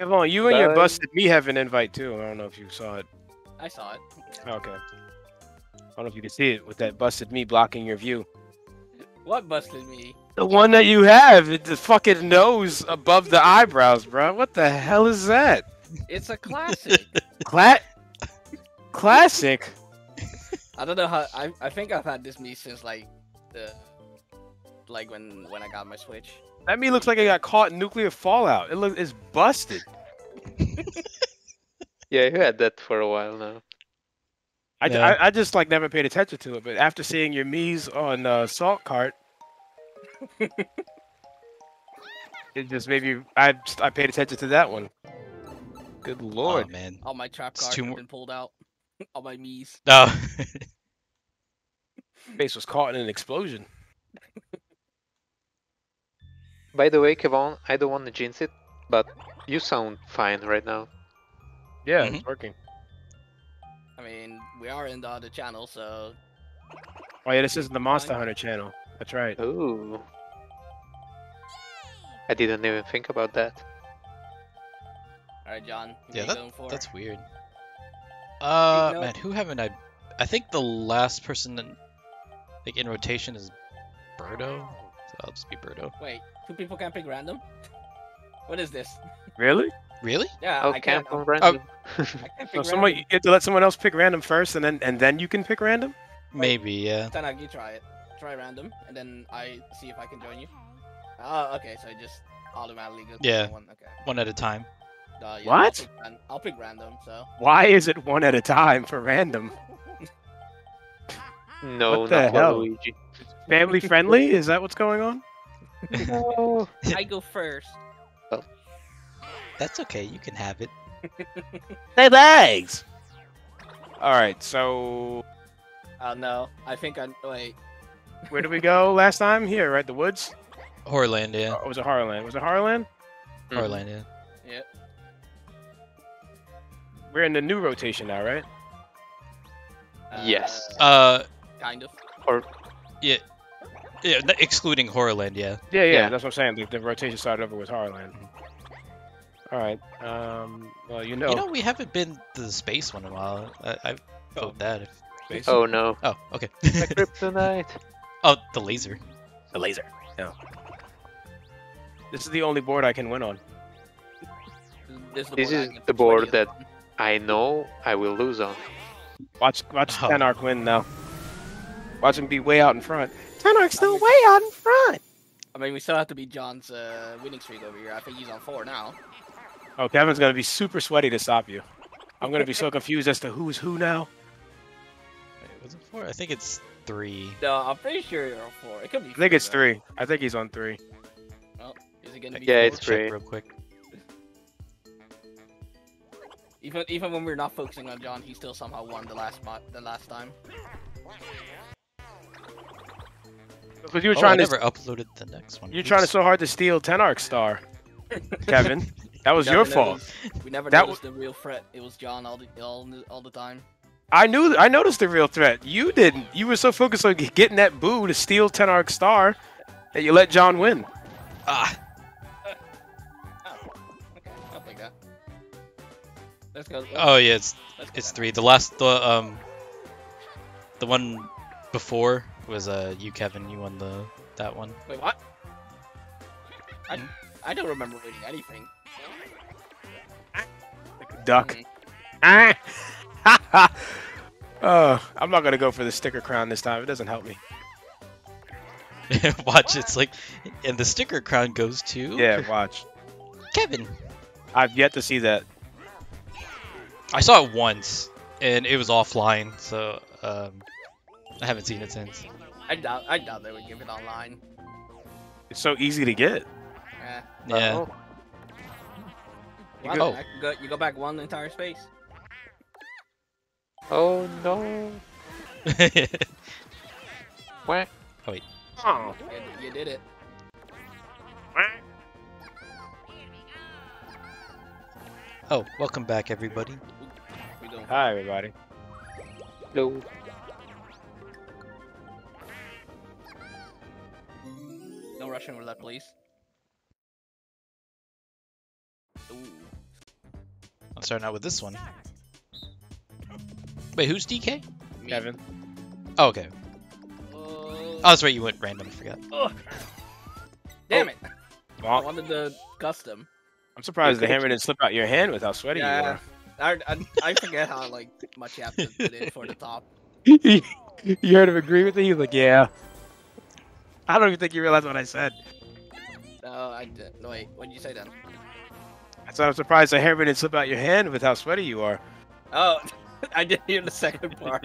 Come on, you and your Bye. busted me have an invite too. I don't know if you saw it. I saw it. Okay. I don't know if you can see it with that busted me blocking your view. What busted me? The one that you have, it's the fucking nose above the eyebrows, bro. What the hell is that? It's a classic. Classic. I don't know how. I think I've had this me since like the when I got my Switch. That me looks like it got caught in nuclear fallout. It's busted. Yeah, you had that for a while now. I just like never paid attention to it, but after seeing your Mii's on Salt Cart, it just maybe I paid attention to that one. Good lord, Oh man. All my trap It's cards two have more- been pulled out. All my Mii's. No. face was caught in an explosion. By the way, Kevon, I don't want to jinx it, but you sound fine right now. Yeah, Mhm. it's working. I mean, we are in the other channel, so Oh yeah, this is the Monster Hunter channel. That's right. Ooh. I didn't even think about that. all right, John. Who Yeah, you going for? that's weird. know- Man, who haven't I? I think the last person in rotation is Birdo. So I'll just be Birdo. Wait, 2 people can't pick random. What is this? Really? Really? Yeah, Oh, I can't. camp on random. I can't pick So random. you have to let someone else pick random first, and then you can pick random. Maybe, yeah. Tanak, you try it. Try random, and then I see if I can join you. Oh, okay. So I just automatically go. To Yeah. One. Okay. One at a time. Yeah, What? I'll pick random. So. Why is it one at a time for random? No, What the not hell? Waluigi. Family friendly? Is that what's going on? No. I go first. That's okay. You can have it. Hey, legs. All right. So Oh no, I think I wait. where did we go last time? Here, right? The woods. Horrorland, yeah. Or was it Horrorland? Was it Horrorland? Horrorland, yeah. Yep. We're in the new rotation now, right? Yes. Kind of. Or Yeah, excluding Horrorland, yeah. Yeah, Yeah. that's what I'm saying. The rotation started over with Horrorland. All right. Well, You know, we haven't been to the space one in a while. I vote that. space. oh no, Oh, okay. the kryptonite. Oh, the laser. The laser. No. This is the only board I can win on. This This I is get the for board 20th. that I know I will lose on. Watch Oh. Tenark win now. Watch him be way out in front. Tenark's still way out in front. I mean, we still have to beat John's winning streak over here. I think he's on 4 now. Oh, Kevin's gonna be super sweaty to stop you. I'm gonna be so confused as to who's who now. Wait, was it 4? I think it's 3. No, I'm pretty sure you're on 4. It could be. I think 4, it's though. 3. I think he's on 3. Is it gonna be? Yeah, 4? it's Check 3. real quick. Even when we're not focusing on John, he still somehow won the last time. Because you were Oh, I trying to never uploaded the next one. you're trying to Oops. so hard to steal Tenark's star, Kevin. That was We your never fault. noticed- We never That noticed the real threat. It was John all the time. I noticed the real threat. You didn't. You were so focused on getting that boo to steal Tenark's star that you let John win. Ah, Oh, okay. I'll take that. Let's go. oh yeah, let's go it's back. 3. The one before was you, Kevin. You won that one. Wait, what? I don't remember winning anything. Duck. Mhm. I'm not gonna go for the sticker crown this time. It doesn't help me. Watch, it's like, and the sticker crown goes to Yeah, watch. Kevin. I've yet to see that. I saw it once, and it was offline, so I haven't seen it since. I doubt they would give it online. It's so easy to get. Eh. Yeah. Oh, Well, go- you go back one entire space. oh no. Whack. Oh. You did it. Oh, welcome back, everybody. We doing Hi, everybody. No. no Russian roulette, please. Ooh, Starting out with this one. Wait, who's DK? Me. Kevin. Oh, okay. Oh, that's right. You went random. I forgot. Damn it! I Well, wanted the custom. I'm surprised the Okay. hammer didn't slip out your hand with how sweaty Yeah, I forget how like much you have to put in for the top. you were. You heard him agree with me? He was like, yeah. I don't even think you realized what I said. No, I did. No, wait. What did you say then? I said I'm surprised the hammer didn't slip out your hand with how sweaty you are. Oh, I didn't hear the second part.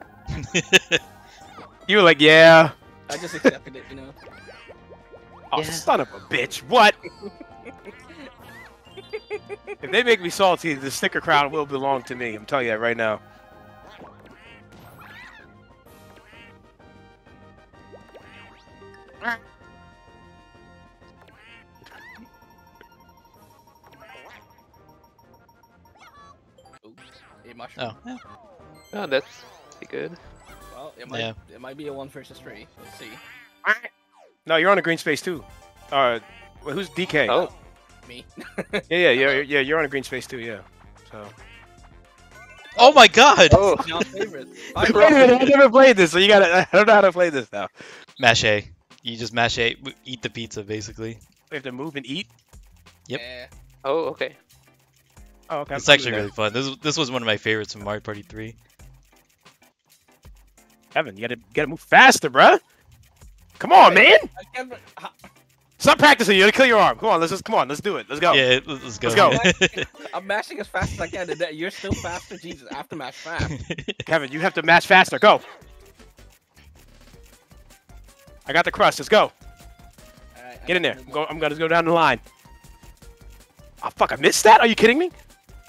You were like, yeah. I just accepted it, you know. Oh, Yeah. son of a bitch. What? If they make me salty, the sticker crown will belong to me. I'm telling you that right now. A mushroom. Oh, yeah. Oh, that's pretty good. Well, it might. Yeah. It might be a 1 versus 3. We'll see. No, you're on a green space too. Well, who's DK? Oh, Me. Yeah, you're on a green space too. Yeah. So. Oh my God! oh, John's favorite. Wait a minute, I never played this, so you gotta. I don't know how to play this now. Mash A. You just mash A. Eat the pizza, basically. We have to move and eat. Yep. Yeah. oh, okay. Oh, okay. It's actually really fun. This was one of my favorites from Mario Party 3. Kevin, you gotta move faster, bruh. Come on, man. I can't. Stop practicing. You gotta kill your arm. Come on, let's do it. Let's go. Yeah, let's go. Let's go. I'm mashing as fast as I can. And you're still faster, Jesus. I have to mash fast. Kevin, you have to match faster. Go. I got the crust. Let's go. Alright, Get in there. I'm gonna go down the line. Oh fuck! I missed that. Are you kidding me?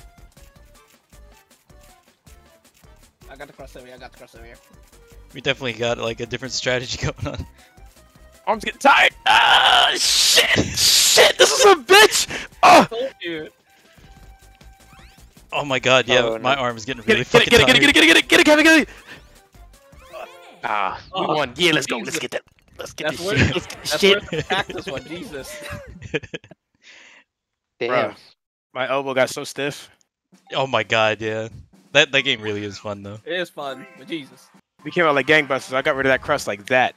I got the cross over here. I got the cross over here. We definitely got like a different strategy going on. Arm's getting tired. Ah, shit! Shit! This is a bitch. Oh, Told you. Oh my God! Yeah, Oh, no. my arm is getting get really it, fucking get it, tired. get it, Kevin, get it. Ah, We Oh, won. Yeah, let's go. Let's Jesus. get that. Let's get That's this worth shit. it. Let's get this That's shit. worth the cactus one. Jesus. damn. Bruh. My elbow got so stiff. Oh my God! Yeah, that game really is fun though. It is fun, but Jesus. We came out like gangbusters. I got rid of that crust like that.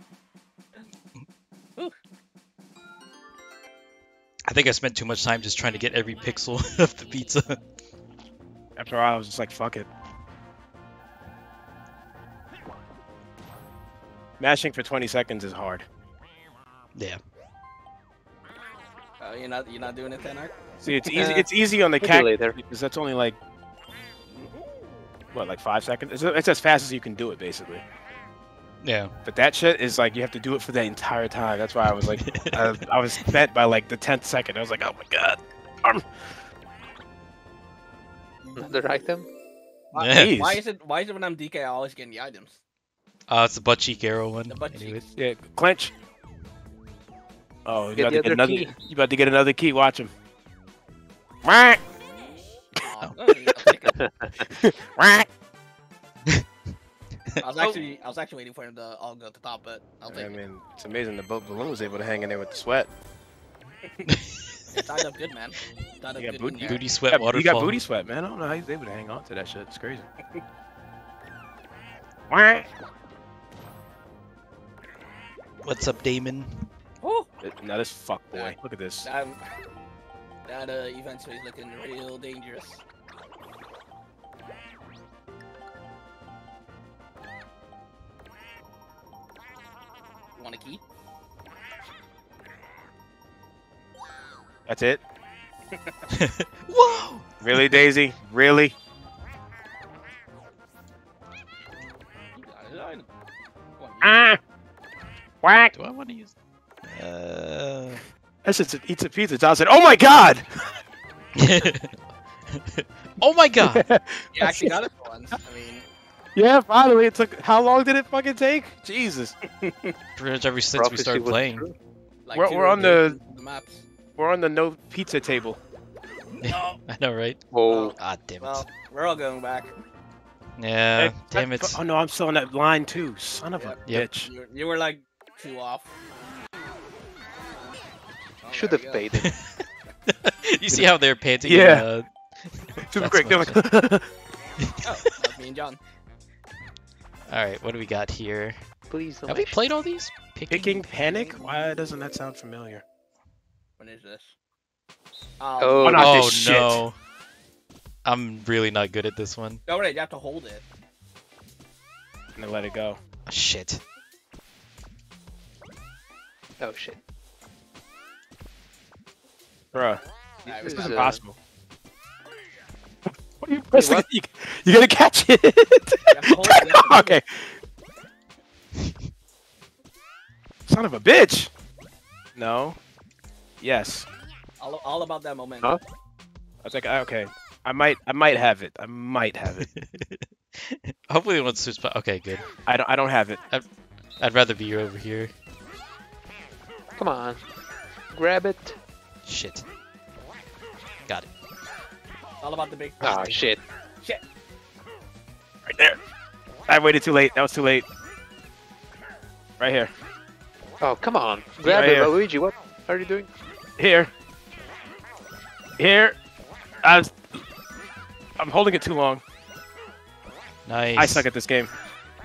I think I spent too much time just trying to get every pixel of the pizza. After a while, I was just like, fuck it. Mashing for 20 seconds is hard. Yeah. You're not doing it then, Art? See, it's easy. It's easy on the Maybe cactus later. because that's only like what, like 5 seconds. It's as fast as you can do it, basically. Yeah. But that shit is like you have to do it for the entire time. That's why I was like, I was spent by like the 10th second. I was like, oh my god. Another item. Yeah. Jeez. Why is it when I'm DK I always getting the items? It's the butt cheek arrow one. The butt Anyways. cheeks. Yeah, clench. Oh, you Get about the to get other another. key. You about to get another key. Watch him. Quack, Oh, I'll take it. quack. I was actually waiting for him to all go to the top, but I'll take I it. mean, it's amazing the balloon was able to hang in there with the sweat. It tied up good, man. Tied up You got good booty- in there. Booty sweat You waterfall. got booty sweat, man. I don't know how he's able to hang on to that shit. It's crazy. Quack. What's up, Damon? Oh, Now this fuck boy. Look at this. that event space looking real dangerous. You want a key? That's it. Whoa! Really, Daisy? Really? You got it, I know. Come on, you- Ah. Quack. Do I want to use? That shit's eats a pizza. John said, "Oh my god." Oh my God! You actually got it for once. I mean, Yeah, finally. It took. How long did it fucking take? Jesus. Pretty much ever since we Prophecy started was playing. true. like We're- two we're on of the maps. We're on the no pizza table. No. I know, right? Whoa. Ah, damn it. Well, we're all going back. Yeah, Hey, damn it. Oh no, I'm still on that line too. Son of a Yep. bitch. You were like 2 off. Oh, Should there have we go. paid him. You see how they're panting? Yeah. Super That's quick. much Dylan. Oh, that's me and John. All right, what do we got here? Please don't Have we make played all these? Picking Panic? Why doesn't that sound familiar? What is this? Oh, not oh this shit. no. I'm really not good at this one. No, wait, you have to hold it. And then let it go. Oh, shit. Oh shit. Bruh, Alright, this we is got it. impossible. What are you pressing? what? You gotta catch it! have to hold it, you have to hold Okay. Son of a bitch! No. Yes. All about that momentum. Huh? I was like, okay. I might have it. I might have it. Hopefully it wants to switch. Okay, good. I don't have it. I'd rather be over here. Come on. Grab it. Shit. Got it. All about the big. Ah shit. Shit. Right there. I waited too late. That was too late. Right here. Oh come on. Grab Right it, here. Luigi. What are you doing? Here. Here. I'm holding it too long. Nice. I suck at this game.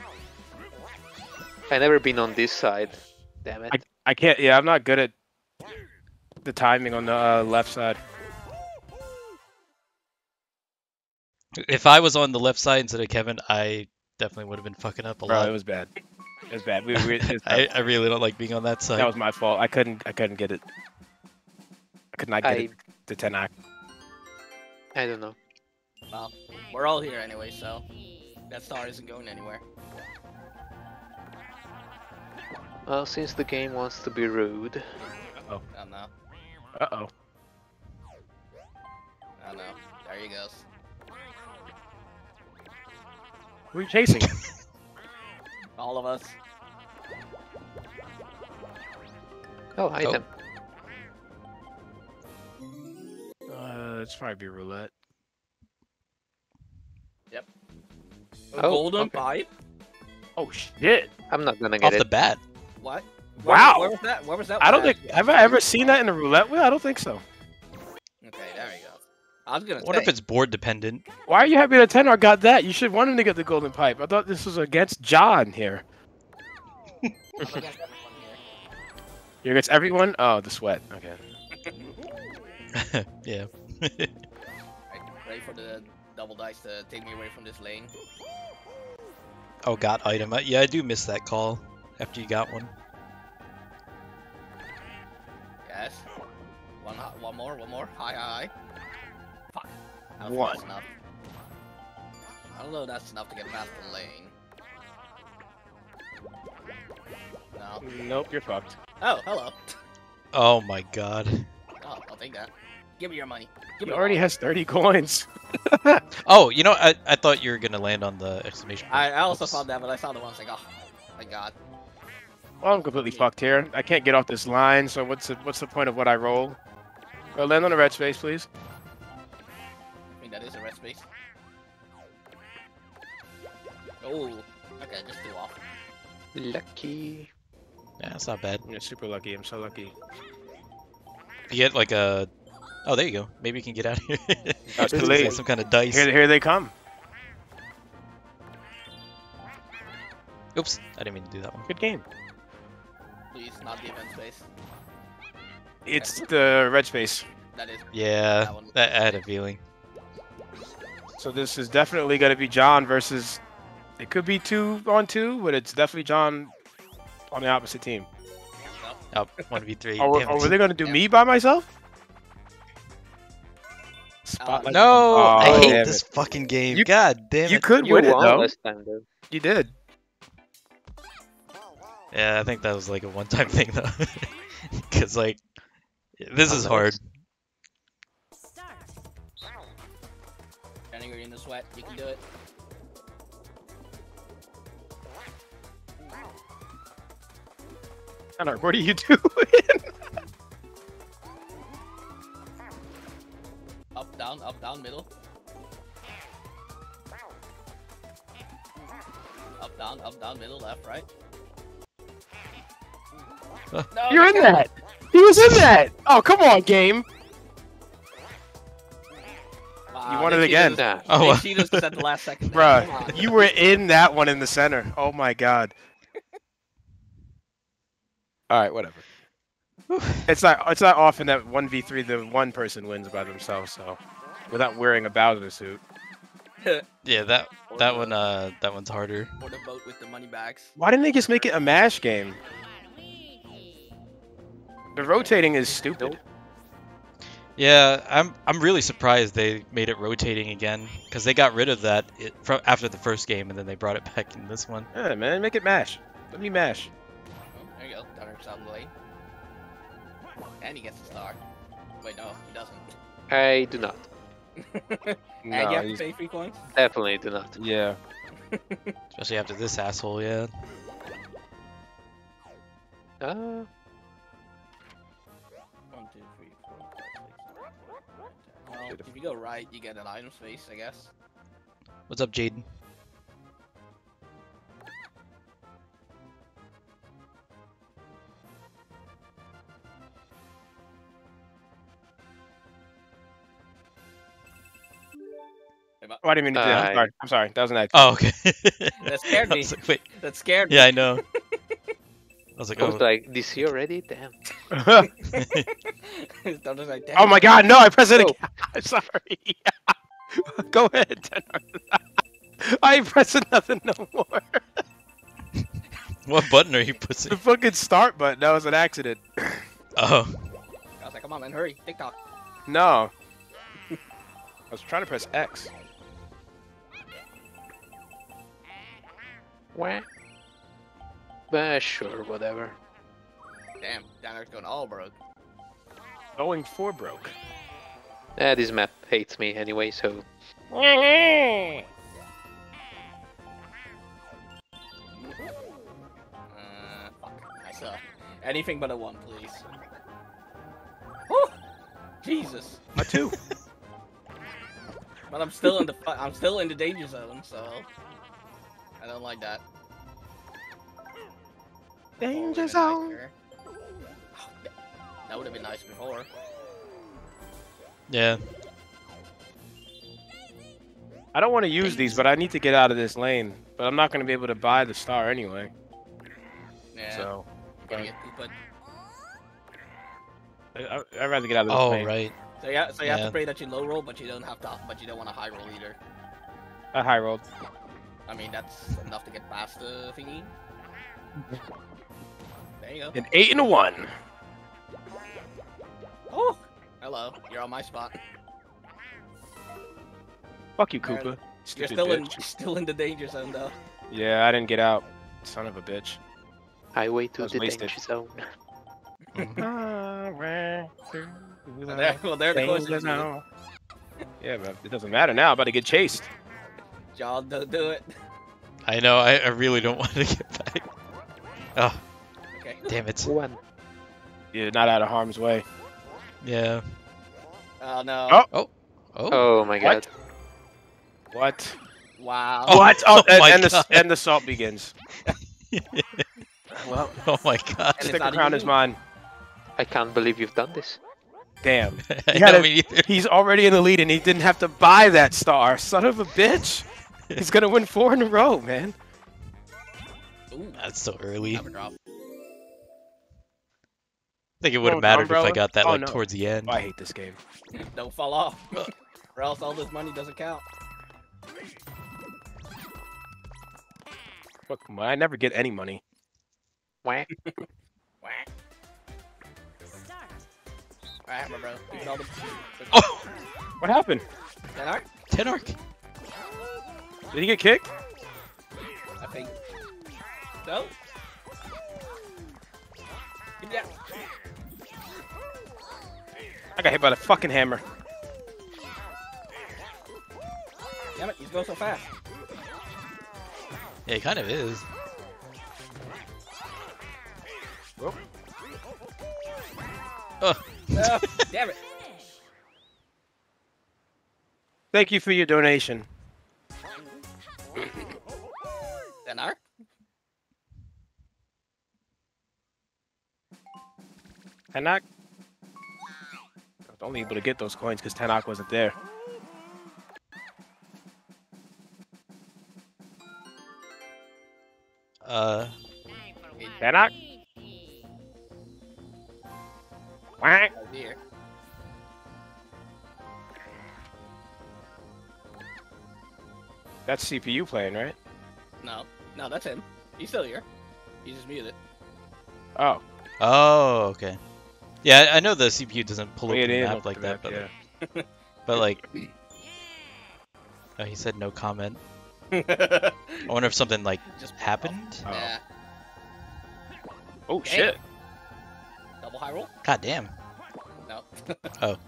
I never been on this side. Damn it. I can't. Yeah, I'm not good at the timing on the left side. If I was on the left side instead of Kevin, I definitely would have been fucking up a Bro, lot. it was bad. It was bad. It was I really don't like being on that side. that was my fault. I couldn't get it. I could not get it to 10 act. I don't know. Well, we're all here anyway, so that star isn't going anywhere. Well, since the game wants to be rude. Oh no. Uh-oh. Oh no. There he goes. Who are you chasing? All of us. Oh, item. It's probably be roulette. A Oh, golden okay. pipe? Oh shit! I'm not gonna Off get the it. bat. What? Wow. Where was that? Where was that? I don't one think at? have I ever seen that in a roulette wheel? I don't think so. Okay, there you go. I was gonna What say. if it's board dependent? Why are you happy that Tenor got that? You should want him to get the golden pipe. I thought this was against John here. I'm against everyone here. You're against everyone? Oh, the sweat. Okay. Yeah. Right, ready for the double dice to take me away from this lane. Oh, got item. Yeah, I do miss that call after you got one. Yes. One more. Hi. Fuck. I don't think One. that's enough. I don't know if that's enough to get past the lane. No. Nope, you're fucked. Oh, hello. Oh my god. Oh, I'll take that. Give me your money. Give He me already all. has 30 coins. Oh, you know, I thought you were gonna land on the exclamation point. I also Oops. thought that, but I saw the ones like, oh, my god. Well, I'm completely fucked here. I can't get off this line, so what's the point of what I roll? Go land on the red space, please. I mean, that is a red space. Oh, okay, just 2 off. Lucky. Yeah, that's not bad. I'm super lucky. I'm so lucky. You get like a. Oh, there you go. Maybe you can get out of here. That's too Like late. some kind of dice. Here they come. Oops, I didn't mean to do that one. Good game. Please, not the event space. It's the red space. That is. Yeah, That one. I had a feeling. So this is definitely going to be John versus. It could be 2-on-2, but it's definitely John on the opposite team. Oh, 1v3. Or Damn it. were they going to do Yeah. me by myself? Spotlight. No, Oh, I hate damn this it. fucking game. You- God damn You it. could You win it won though. last time, though. You did. Yeah, I think that was like a one-time thing though. Cause like, this is hard. Jenny, you're in the sweat. You can do it. Connor, what are you doing? Up, down, middle. Up, down, middle, left, right. Huh. No, You're you in can't. that. He was in that. Oh, come on, game. Wow, won it they again. cheated- Nah. Oh, They well. cheated us at the last second. there. Come on. Bruh, you were in that one in the center. Oh my god. All right, whatever. It's not often that 1v3 the one person wins by themselves, so without wearing a Bowser suit. Yeah, that one's harder. Or the boat with the money bags. Why didn't they just make it a mash game? The rotating is stupid. Yeah, I'm really surprised they made it rotating again because they got rid of that from after the first game and then they brought it back in this one. Yeah, man, make it mash. Let me mash. Oh, there you go. Dark's out of the way. And he gets the star. Wait, no, he doesn't. I do not. And No, you have to he's- pay 3 coins? Definitely do not. yeah. Especially after this asshole, yeah. Uh, 1, 2, 3, 4, 5, 6, 7, 8, 9, 10. Well, if you go right, you get an item space, I guess. What's up, Jaden? Oh, I didn't mean to do that. I'm sorry. I'm sorry. That was an accident. Oh, okay. That scared I me. was like, wait. That scared me. Yeah, I know. I was like, I was oh. like, DC already? Damn. Don't just like, Oh my god, no, I pressed it Oh. again. I'm sorry. Go ahead, Tenor. I ain't pressing nothing no more. What button are you pushing? The fucking start button. That was an accident. Oh. I was like, come on, man, hurry. TikTok. No. I was trying to press X. Wah. But sure, whatever. Damn, Danner's going all broke. Going for broke. This map hates me anyway, so Fuck. I suck. Anything but a 1, please. Woo! Jesus. A 2. But I'm still in the I'm still in the danger zone, so I don't like that. Danger Forward and zone. hiker. That would have been nice before. Yeah. I don't want to use these, but I need to get out of this lane. But I'm not going to be able to buy the star anyway. Yeah. So Gonna get pooped. I'd rather get out of this Oh, lane. right. So yeah, so you have Yeah. to pray that you low roll, but you don't have to. But you don't want to high roll either. I high rolled. I mean, that's enough to get past the thingy. There you go. An 8 and a 1. Oh, hello. You're on my spot. Fuck you, Aaron, Koopa. You're Stupid bitch. still in the danger zone though. Yeah, I didn't get out. Son of a bitch. highway That to was the wasted. danger zone. Well, there the Danger question. zone. Yeah, but it doesn't matter now. I'm about to get chased. John, don't do it. I know. I really don't want to get back. Oh, Okay. damn it. One. You're not out of harm's way. Yeah. Oh no. Oh. Oh. Oh my god. What? Wow. Oh. What? Oh, my and God. the salt begins. Well, Oh my god. And it's stick not crown even is you. mine. I can't believe you've done this. Damn. I You gotta- know, me neither. He's already in the lead and he didn't have to buy that star. Son of a bitch. He's gonna win 4 in a row, man. Ooh, That's so early. I never drop. think it would have Oh, mattered if I umbrella? got that Oh, like no. towards the end. Oh, I hate this game. Don't fall off, or else all this money doesn't count. Fuck, I never get any money. Wah. Whack. Alright, my bro. You can all the. Oh, What happened? Alright, Tenark. Did he get kicked? I think. So. Yeah. I got hit by the fucking hammer. Damn it, he's going so fast. Yeah, he kind of is. Oh. Oh. Damn it. Thank you for your donation. Denar? Tanak? I was only able to get those coins because Tanak wasn't there. Cannot. Quack. Oh dear. That's CPU playing, right? No, no, that's him. He's still here. He's just muted. Oh. Oh, okay. Yeah, I know the CPU doesn't pull Yeah, open it the is map open like the that, map, but yeah. but like, oh, he said no comment. I wonder if something like Just happened. Oh. Yeah. Oh Damn. shit. Double high roll? God damn. No. Oh,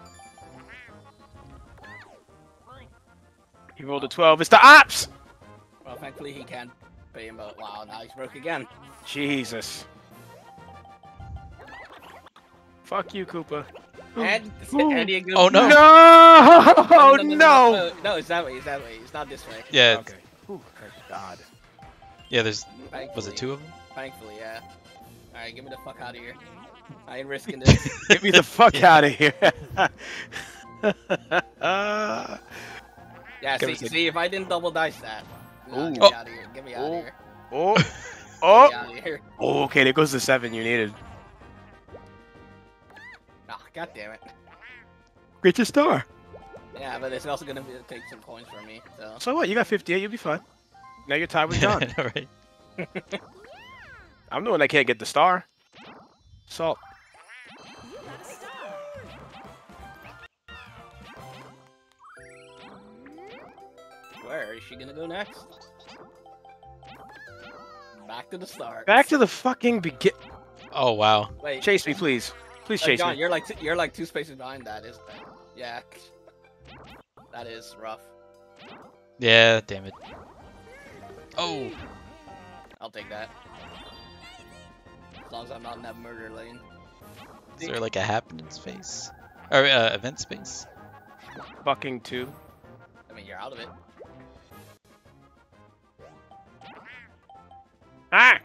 He rolled a 12. It's the ops. Well, thankfully he can't pay him, but wow, now he's broke again. Jesus. Fuck you, Koopa. And Ooh. Andy and Oh, no. No! No! No, it's that way. It's that way. It's not this way. yeah, Okay. Ooh, thank God. yeah. There's Thankfully. was it 2 of them? Thankfully, yeah. All right, get me the fuck out of here. I ain't risking this. Get me the fuck out of here. Yeah, Give us a- see, if I didn't double dice that. No, Ooh. get me out of here. Get me out of Oh. here. Oh. Get Oh. me out of here. Oh, okay, there goes the 7 you needed. Ah, god damn it. Get your star. Yeah, but it's also gonna take some coins from me, so. So what? You got 58, you'll be fine. Now you're tied with John. All right. I'm the one that can't get the star. Salt. Where is she gonna go next? Back to the start. Back to the fucking begin. Oh wow. Wait. Chase me, please. Please chase John, me. you're like 2 spaces behind that, isn't it? Yeah. That is rough. Yeah. Damn it. Oh. I'll take that. As long as I'm not in that murder lane. Is there like a happening space or event space? Fucking 2. I mean, you're out of it. Ah!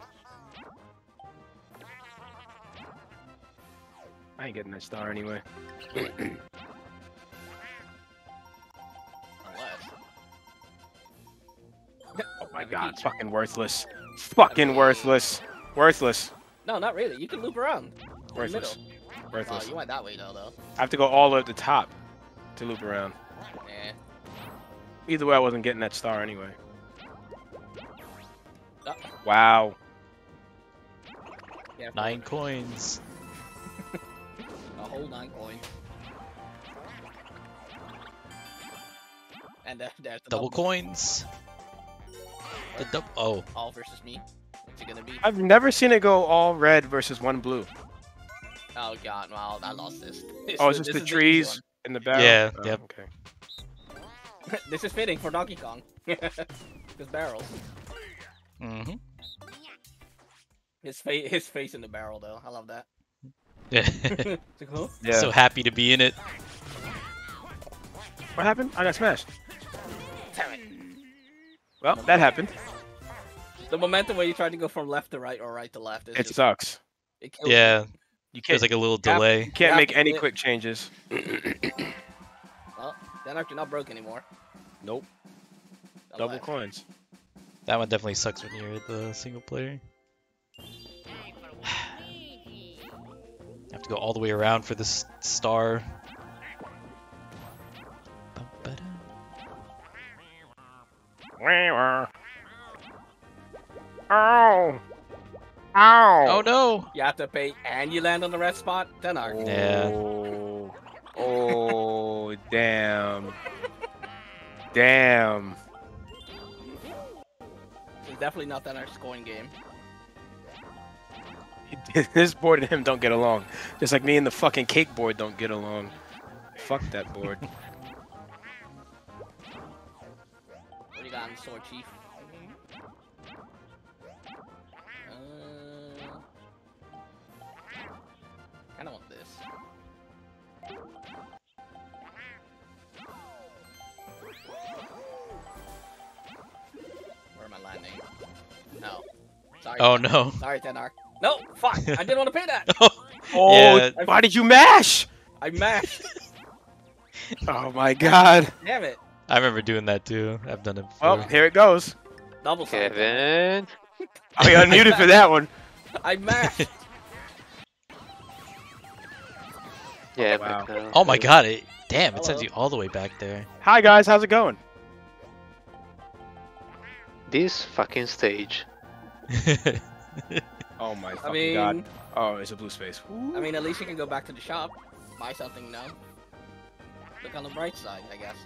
I ain't getting that star anyway. Unless. Oh my Have a god, key. fucking worthless. Fucking worthless. Worthless. No, not really. You can loop around. Worthless. Oh, Worthless. you went that way though. I have to go all the way up the top to loop around. Eh. Either way, I wasn't getting that star anyway. Oh, Wow. yeah, 9 coins. A whole 9 coins. And there's the Double coins. The double. Oh. All versus me. What's it gonna be? I've never seen it go all red versus 1 blue. Oh god, well, I lost this. Oh, it's just the easy trees in the barrel? Yeah, Oh, yep. Okay. one. This is fitting for Donkey Kong. His barrels. Mm-hmm. His face in the barrel though. I love that. Yeah. It's like, huh? Yeah. So happy to be in it. What happened? I got smashed. Damn it. Well, that happened. The momentum where you try to go from left to right or right to left is It just, sucks. it kills Yeah. You There's can't, like a little Yeah. delay. can't Yeah, make any yeah. quick changes. you. Well, then you're not broke anymore. Nope. Double Unless- coins. That one definitely sucks when you're the single player. Have to go all the way around for this star. Ow! Ow! Oh no! You have to pay and you land on the red spot, then are Yeah. Oh, oh damn. Damn. It's definitely not that our scoring game. This board and him don't get along. Just like me and the fucking cake board don't get along. Fuck that board. What do you got in Sword Chief? Kinda want this. Where am I landing? No. Sorry. Oh no. Sorry, Tenar. No, fuck! I didn't want to pay that! Oh, Yeah. why did you mash? I mashed! Oh my god. Damn it! I remember doing that too. I've done it before. Well, here it goes. Double side. Kevin. Oh, you unmuted for that one. I mashed. Yeah, Oh, wow. back now. Oh my god, damn, it sends Hello. you all the way back there. Hi guys, how's it going? This fucking stage. Oh my I fucking mean, god. Oh, it's a blue space. I mean, at least you can go back to the shop, buy something now. Look on the bright side, I guess.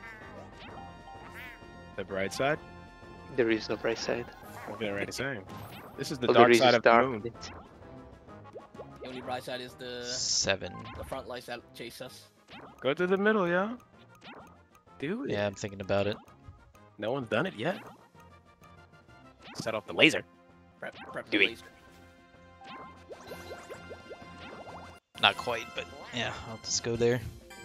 The bright side? There is no bright side. I've been already saying. This is the Well, dark there is side of the dark. moon. The only bright side is the 7. front lights that chase us. Go to the middle, yeah. Dude, Yeah, I'm thinking about it. no one's done it yet. Set off the laser. Prep Do the it. laser. Not quite, but yeah, I'll just go there.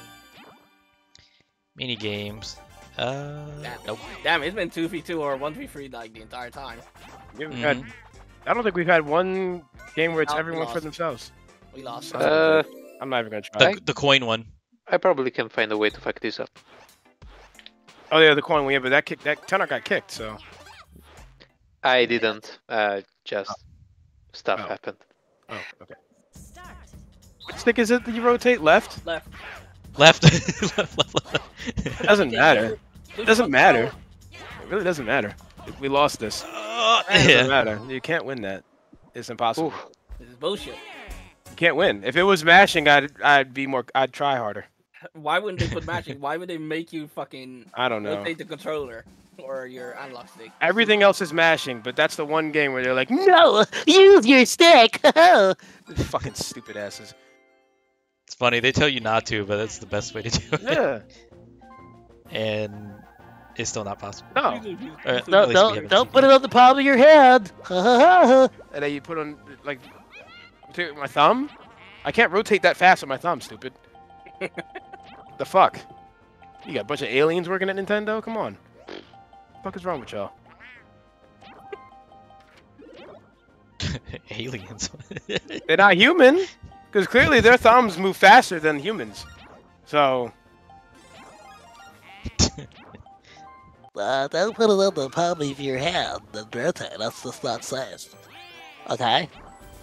Mini games. Nope. Damn, it's been 2v2 or 1v3 like the entire time. We haven't had, I don't think we've had one game where it's No, we everyone for lost. themselves. We lost. I'm not even gonna try. The coin one. I probably can find a way to fuck this up. Oh yeah, the coin we have, but that tenor got kicked, so. I didn't. Just stuff Oh. happened. Oh, okay. Which stick is it that you rotate? Left? Left. Left. left. It doesn't matter. It doesn't matter. It really doesn't matter. We lost this. It doesn't Yeah. matter. You can't win that. It's impossible. Oof. This is bullshit. You can't win. If it was mashing, I'd try harder. Why wouldn't they put matching? Why would they make you fucking I don't know. rotate the controller or your analog stick? Everything else is mashing, but that's the one game where they're like, no, use your stick. Fucking stupid asses. It's funny, they tell you not to, but that's the best way to do it. Yeah. And it's still not possible. No. Or at least we haven't seen it on the palm of your hand. And then you put on like my thumb. I can't rotate that fast with my thumb, stupid. The fuck? You got a bunch of aliens working at Nintendo? Come on. The fuck is wrong with y'all? Aliens. They're not human, because clearly their thumbs move faster than humans. So. Don't put it on the palm of your hand and rotate. That's just not safe. Okay?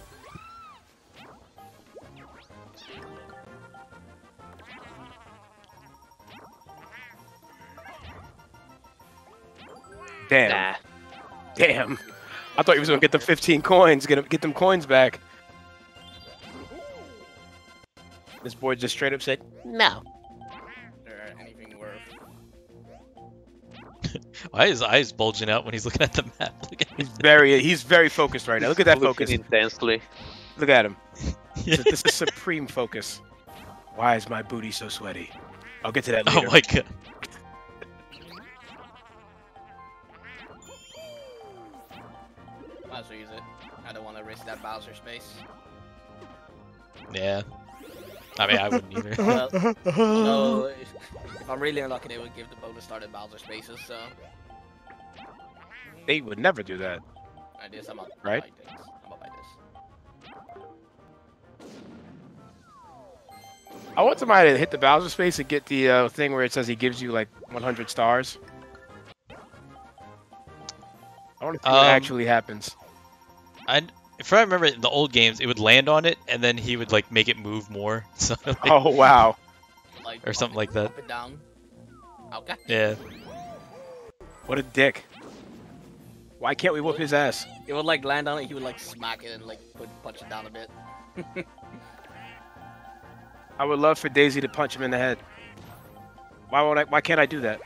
Damn. Nah. Damn. I thought he was gonna get the 15 coins, get them coins back. This boy just straight up said, no. Or anything worth. Why is his eyes bulging out when he's looking at the map? Look at He's very focused right now. Look at that Looking focus. intensely. Look at him. This is supreme focus. Why is my booty so sweaty? I'll get to that later. Oh my god. Might as well use it. I don't want to risk that Bowser space. Yeah. I mean, I wouldn't either. Well, no, if I'm really unlucky, they would give the bonus started Bowser spaces, so. They would never do that. I guess I'm up Right? by this. I'm up by this. I want somebody to hit the Bowser space and get the thing where it says he gives you like 100 stars. I want to see what actually happens. If I remember in the old games, it would land on it, and then he would like make it move more, so like, Oh wow. Like, or something like that. Up and down. Okay. Yeah. What a dick. Why can't we whoop his ass? It would like land on it, he would like smack it and like punch it down a bit. I would love for Daisy to punch him in the head. Why can't I do that?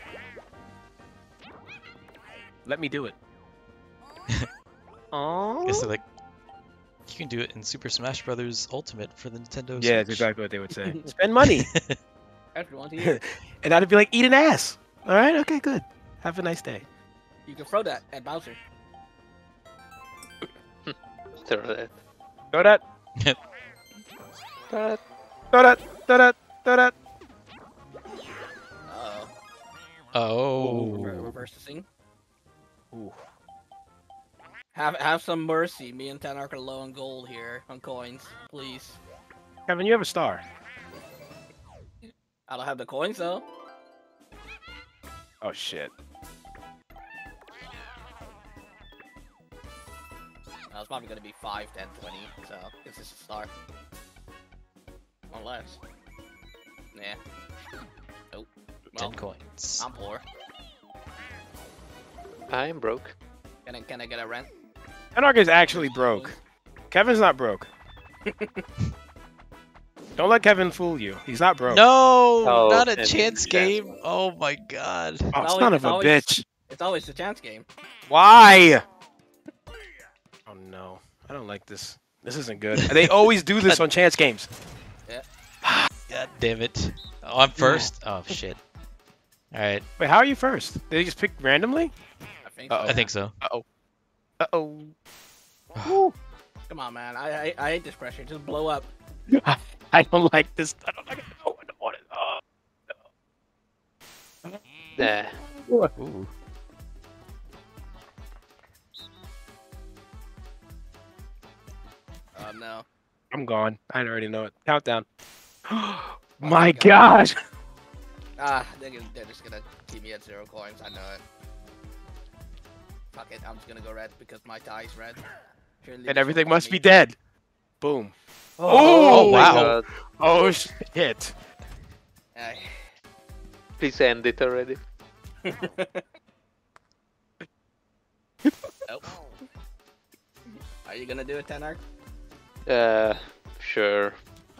Let me do it. I guess they're like, you can do it in Super Smash Brothers Ultimate for the Nintendo Yeah, that's Switch. exactly what they would say. Spend money. Everyone here. And I'd be like, eat an ass. All right, okay, good. Have a nice day. You can throw that at Bowser. Throw that. Throw that. Throw that. Throw that. Throw that. Throw that. Oh. Reverse the scene. Ooh. Have some mercy. Me and Tanark are low on gold here on coins, please. Kevin, you have a star. I don't have the coins though. Oh shit. it's probably gonna be 5, 10, 20. So it's just a start. Unless. Yeah. Nope. 10 Well, coins. I'm poor. I'm broke. Can I get a rent? Anarch is actually broke. Kevin's not broke. Don't let Kevin fool you. He's not broke. No, Oh, not a and chance chance. game. Oh my god. Oh, always- son of a always- bitch. It's always a chance game. Why? Oh no. I don't like this. This isn't good. They always do this on chance games. God damn it. Oh, I'm first? Oh shit. Alright, Wait, how are you first? Did they just pick randomly? I think. Uh-oh. So. I think so. Uh-oh. Uh-oh. Come on, man. I hate this pressure. Just blow up. I don't like this. I don't like it. Oh, I don't want it. Oh. Ooh. Oh no. I'm gone. I already know it. Countdown. My God. Ah, they're just gonna keep me at 0 coins. I know it. Fuck it. I'm just gonna go red because my tie is red. Surely And this everything will must help be me. dead. Boom. Oh, Oh, my wow. God. Oh, shit. Ay. Please end it already. Oh. Are you gonna do it, Tenarch? Sure.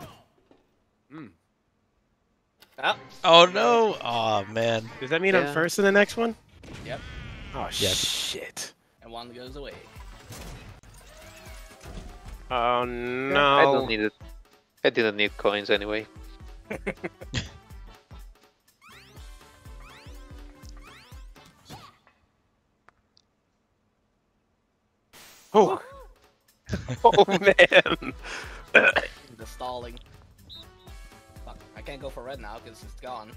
Oh. Oh no! Oh man. Does that mean I'm Yeah. first in the next one? Yep. Oh, Yes. shit. And one goes away. Oh, I no. don't need it. I didn't need coins anyway. Oh. Oh, man. The stalling. Fuck. I can't go for red now because it's gone.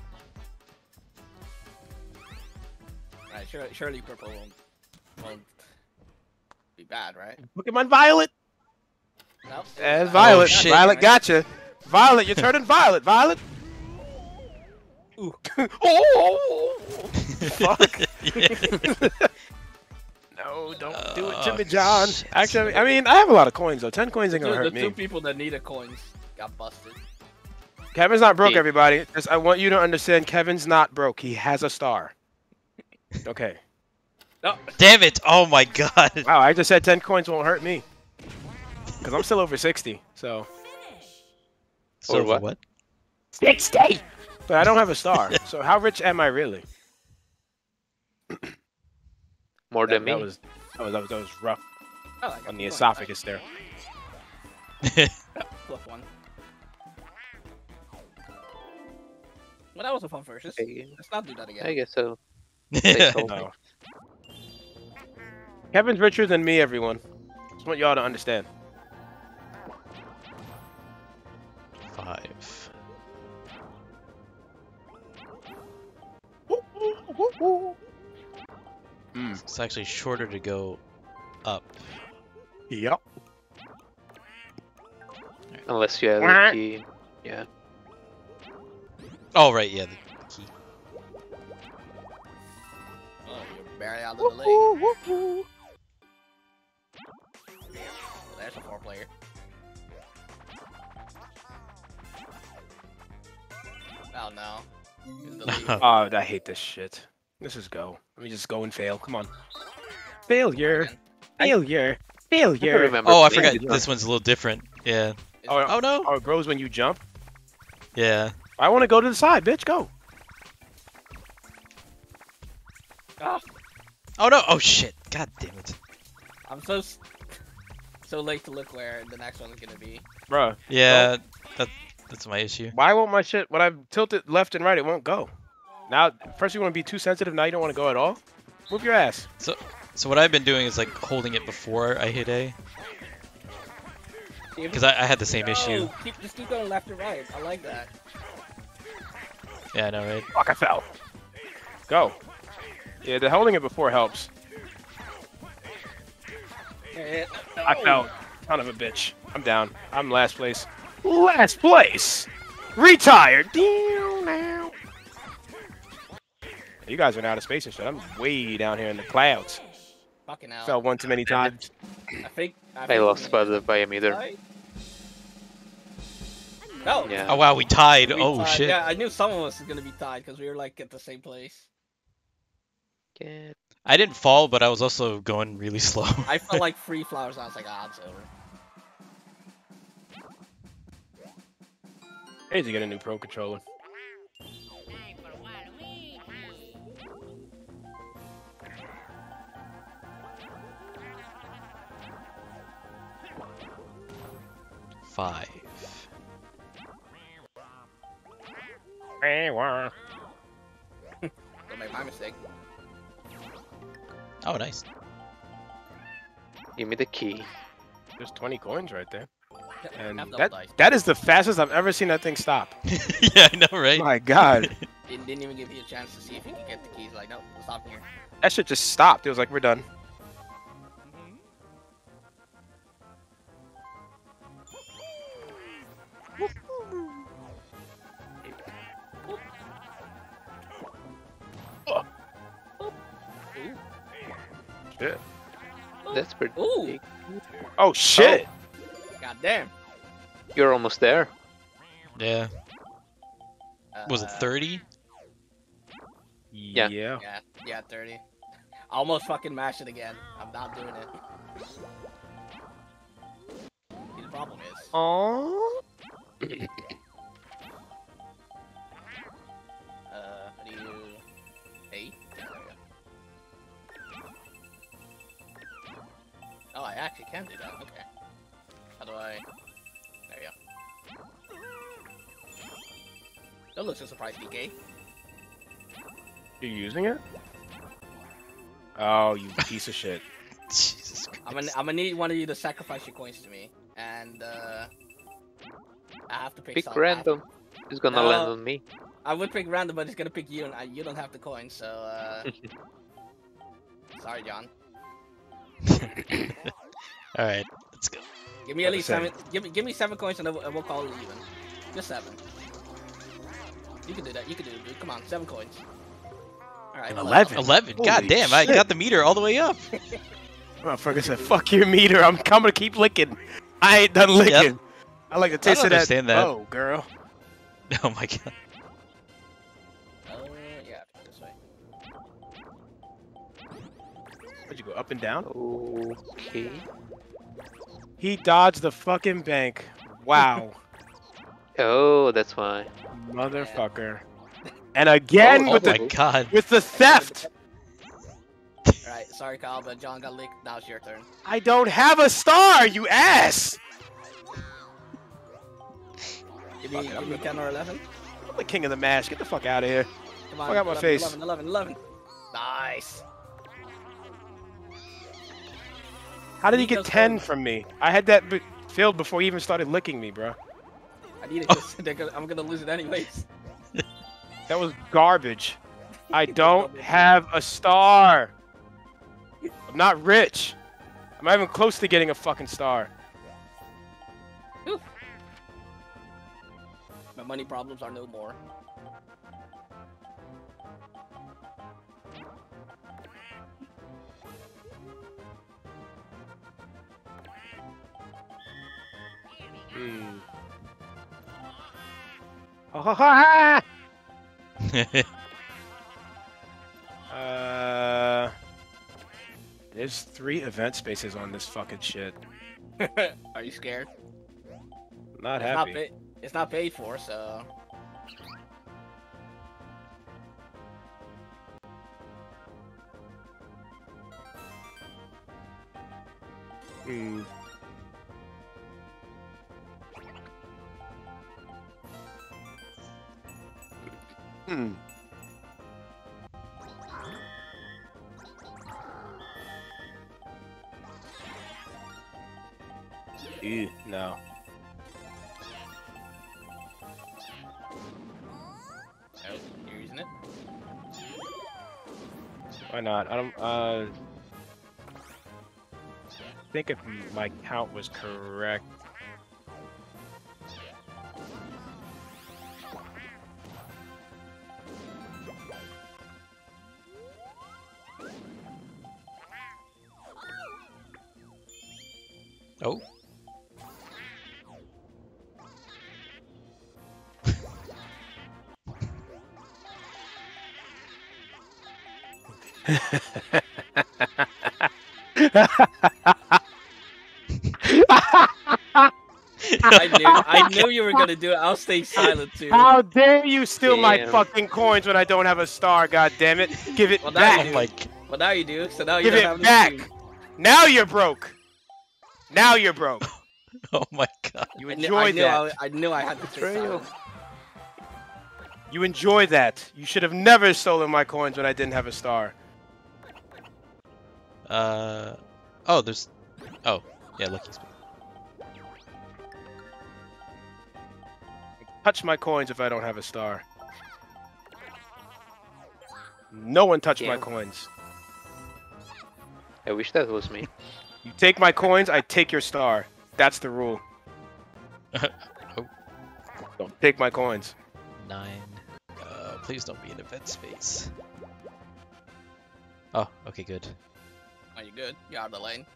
Right. Surely purple won't be bad, right? Pokemon Violet. Nope. And Violet. shit. Violet gotcha. Violet, you're turning Violet. Violet. Ooh. Oh. Fuck. Yeah. No, don't do it to Oh, me, John. shit. Actually, I mean, I have a lot of coins, though. 10 coins ain't gonna The hurt two me. people that needed coins got busted. Kevin's not broke, Yeah. everybody. Just, I want you to understand, Kevin's not broke. He has a star. Okay. No. Damn it! Oh my god. Wow, I just said 10 coins won't hurt me. Because I'm still over 60, so. So Or what? what? 60! But I don't have a star, so how rich am I really? More than me. That was rough Oh, I got on the coins. esophagus there. Flip one. Well, that was a fun versus. Let's not do that again. I guess so. Yeah. No. Kevin's richer than me, everyone. Just want y'all to understand. 5. It's actually shorter to go up. Yep. Unless you have the key. Yeah. Oh right, yeah. The key. Oh, you're barely out of the league. Well, there's a 4-player. Oh no. He's the lead. Oh, I hate this shit. This is go. Let me just go and fail. Come on. Failure. Again. Failure. I Failure. remember Oh, I playing forgot. it. This one's a little different. Yeah. Oh, Oh no. oh, it grows when you jump. Yeah. I want to go to the side, bitch. Go. Ah, Oh no. Oh shit. God damn it. I'm so late to look where the next one is gonna be. Bruh. Yeah. That's my issue. Why won't my shit, when I tilt it left and right, it won't go? Now, first you want to be too sensitive, now you don't want to go at all? Move your ass. So what I've been doing is like holding it before I hit A, See, if because I had the same issue. Just keep going left and right. I like that. Yeah, I know, right? Fuck, I fell. Go. Yeah, the holding it before helps. I fell. Son of a bitch. I'm down. I'm last place. Last place! Retired! Down now. You guys are in outer space and shit. I'm way down here in the clouds. Fucking hell. Fell one too many times. I think I lost by a meter. Right? No. Yeah. Oh wow, we tied. We Oh tied. shit. Yeah, I knew some of us was gonna be tied because we were like at the same place. Get... I didn't fall, but I was also going really slow. I felt like 3 flowers. I was like, ah, it's over. I need to get a new Pro Controller. Five. Don't make my mistake. Oh, nice. Give me the key. There's 20 coins right there. And Have double that, dice. that is the fastest I've ever seen that thing stop. Yeah, I know, right? My God. Didn't even give you a chance to see if you could get the keys. Like, no, stop here. That shit just stopped. It was like, we're done. Shit. That's pretty. Ooh, Oh, shit. god damn. You're almost there. Yeah. Was it 30? Yeah. Yeah, 30. I almost fucking mashed it again. I'm not doing it. See, the problem is. Oh. How do you... 8? There we go. Oh, I actually can do that. Okay. How do I... There we go. That looks a surprise, DK. You using it? Oh, you piece of shit. Jesus Christ. I'm gonna need one of you to sacrifice your coins to me, and I have to pick. Pick some. random. It's gonna No. land on me. I would pick random, but it's gonna pick you, and you don't have the coins, so sorry, John. All right, let's go. Give me at Like I least said. 7. Give me 7 coins, and we'll call it even. Just 7. You can do that. You can do it, dude. Come on, 7 coins. All right. 11. 11. Holy God damn, I shit. got the meter all the way up. Motherfucker said, fuck your meter. I'm gonna keep licking. I ain't done licking. I like the taste of that. understand that. Oh, girl. Oh my god. Yeah, this way. Where'd you go? Up and down? Okay. He dodged the fucking bank. Wow. Oh, that's why. Motherfucker. And again Oh with my the god. with the theft. All right. Sorry, Kyle, but John got licked. Now it's your turn. I don't have a star, you ass. Give me 10 or 11. I'm the king of the mash. Get the fuck out of here. Come on. Fuck out my 11, face. 11. Nice. How did he get Nico's 10 turn. from me? I had that filled before he even started licking me, bro. I need it because I'm gonna lose it anyways. That was garbage. I don't have a star. I'm not rich. I'm not even close to getting a fucking star. My money problems are no more. Hmm. Oh, ha, ha, ha. There's 3 event spaces on this fucking shit. Are you scared? Not It's not, happy. it's not paid for, so. Hmm. Hmm. Ew, no. Oh, you're using it? Why not? I don't. Think if my count was correct. Oh. I knew you were gonna do it. I'll stay silent too. How dare you steal my Damn. fucking coins when I don't have a star? God damn it! Give it Well, now back. you Oh my. Well, now you do. So now you Give don't it have back. anything. Now you're broke. Now you're broke. Oh my god. You I enjoy knew that. I knew I had to stay Betrayal. silent. You enjoy that. You should have never stolen my coins when I didn't have a star. Oh, there's. Oh, yeah, lucky spin. Touch my coins if I don't have a star. No one touched my Damn. coins. I wish that was me. You take my coins, I take your star. That's the rule. Oh. Don't take my coins. 9. Please don't be in event space. Oh, okay, good. Are you good? You're out of the lane.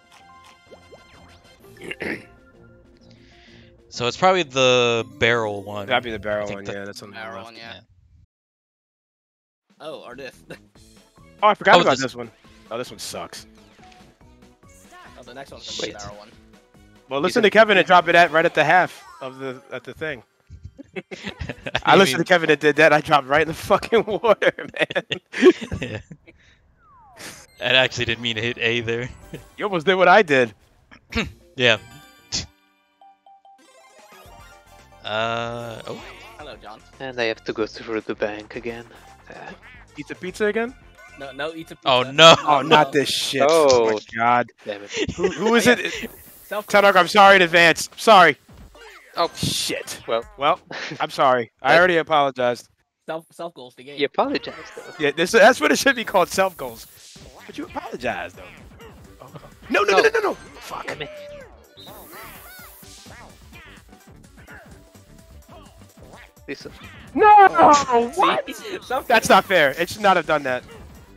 So it's probably the barrel one. That'd be the barrel think one, that- yeah, that's on the Barrel left. one, yeah. Oh, or this. Oh, I forgot Oh, about this- this one. Oh, this one sucks. Oh, the next one's gonna be Wait. the barrel one. Well, listen to Kevin and drop it right at the half of the thing. I listened to Kevin and did that. I dropped right in the fucking water, man. Yeah. I actually didn't mean to hit A there. You almost did what I did. Yeah. Oh. Hello, John. And I have to go through the bank again. Eat the pizza again? No, eat a pizza. Oh no. Oh, not this shit. Oh. Oh my god. Damn it. Who is it? Self Tanark, I'm sorry in advance. I'm sorry. Oh. Shit. Well, Well, I'm sorry. I already apologized. self goals the game. you apologize though. Yeah, that's what it should be called, self goals. But you apologize though. Oh. No. Fuck. Damn it. Listen. No! What? See? Self That's not fair. It should not have done that.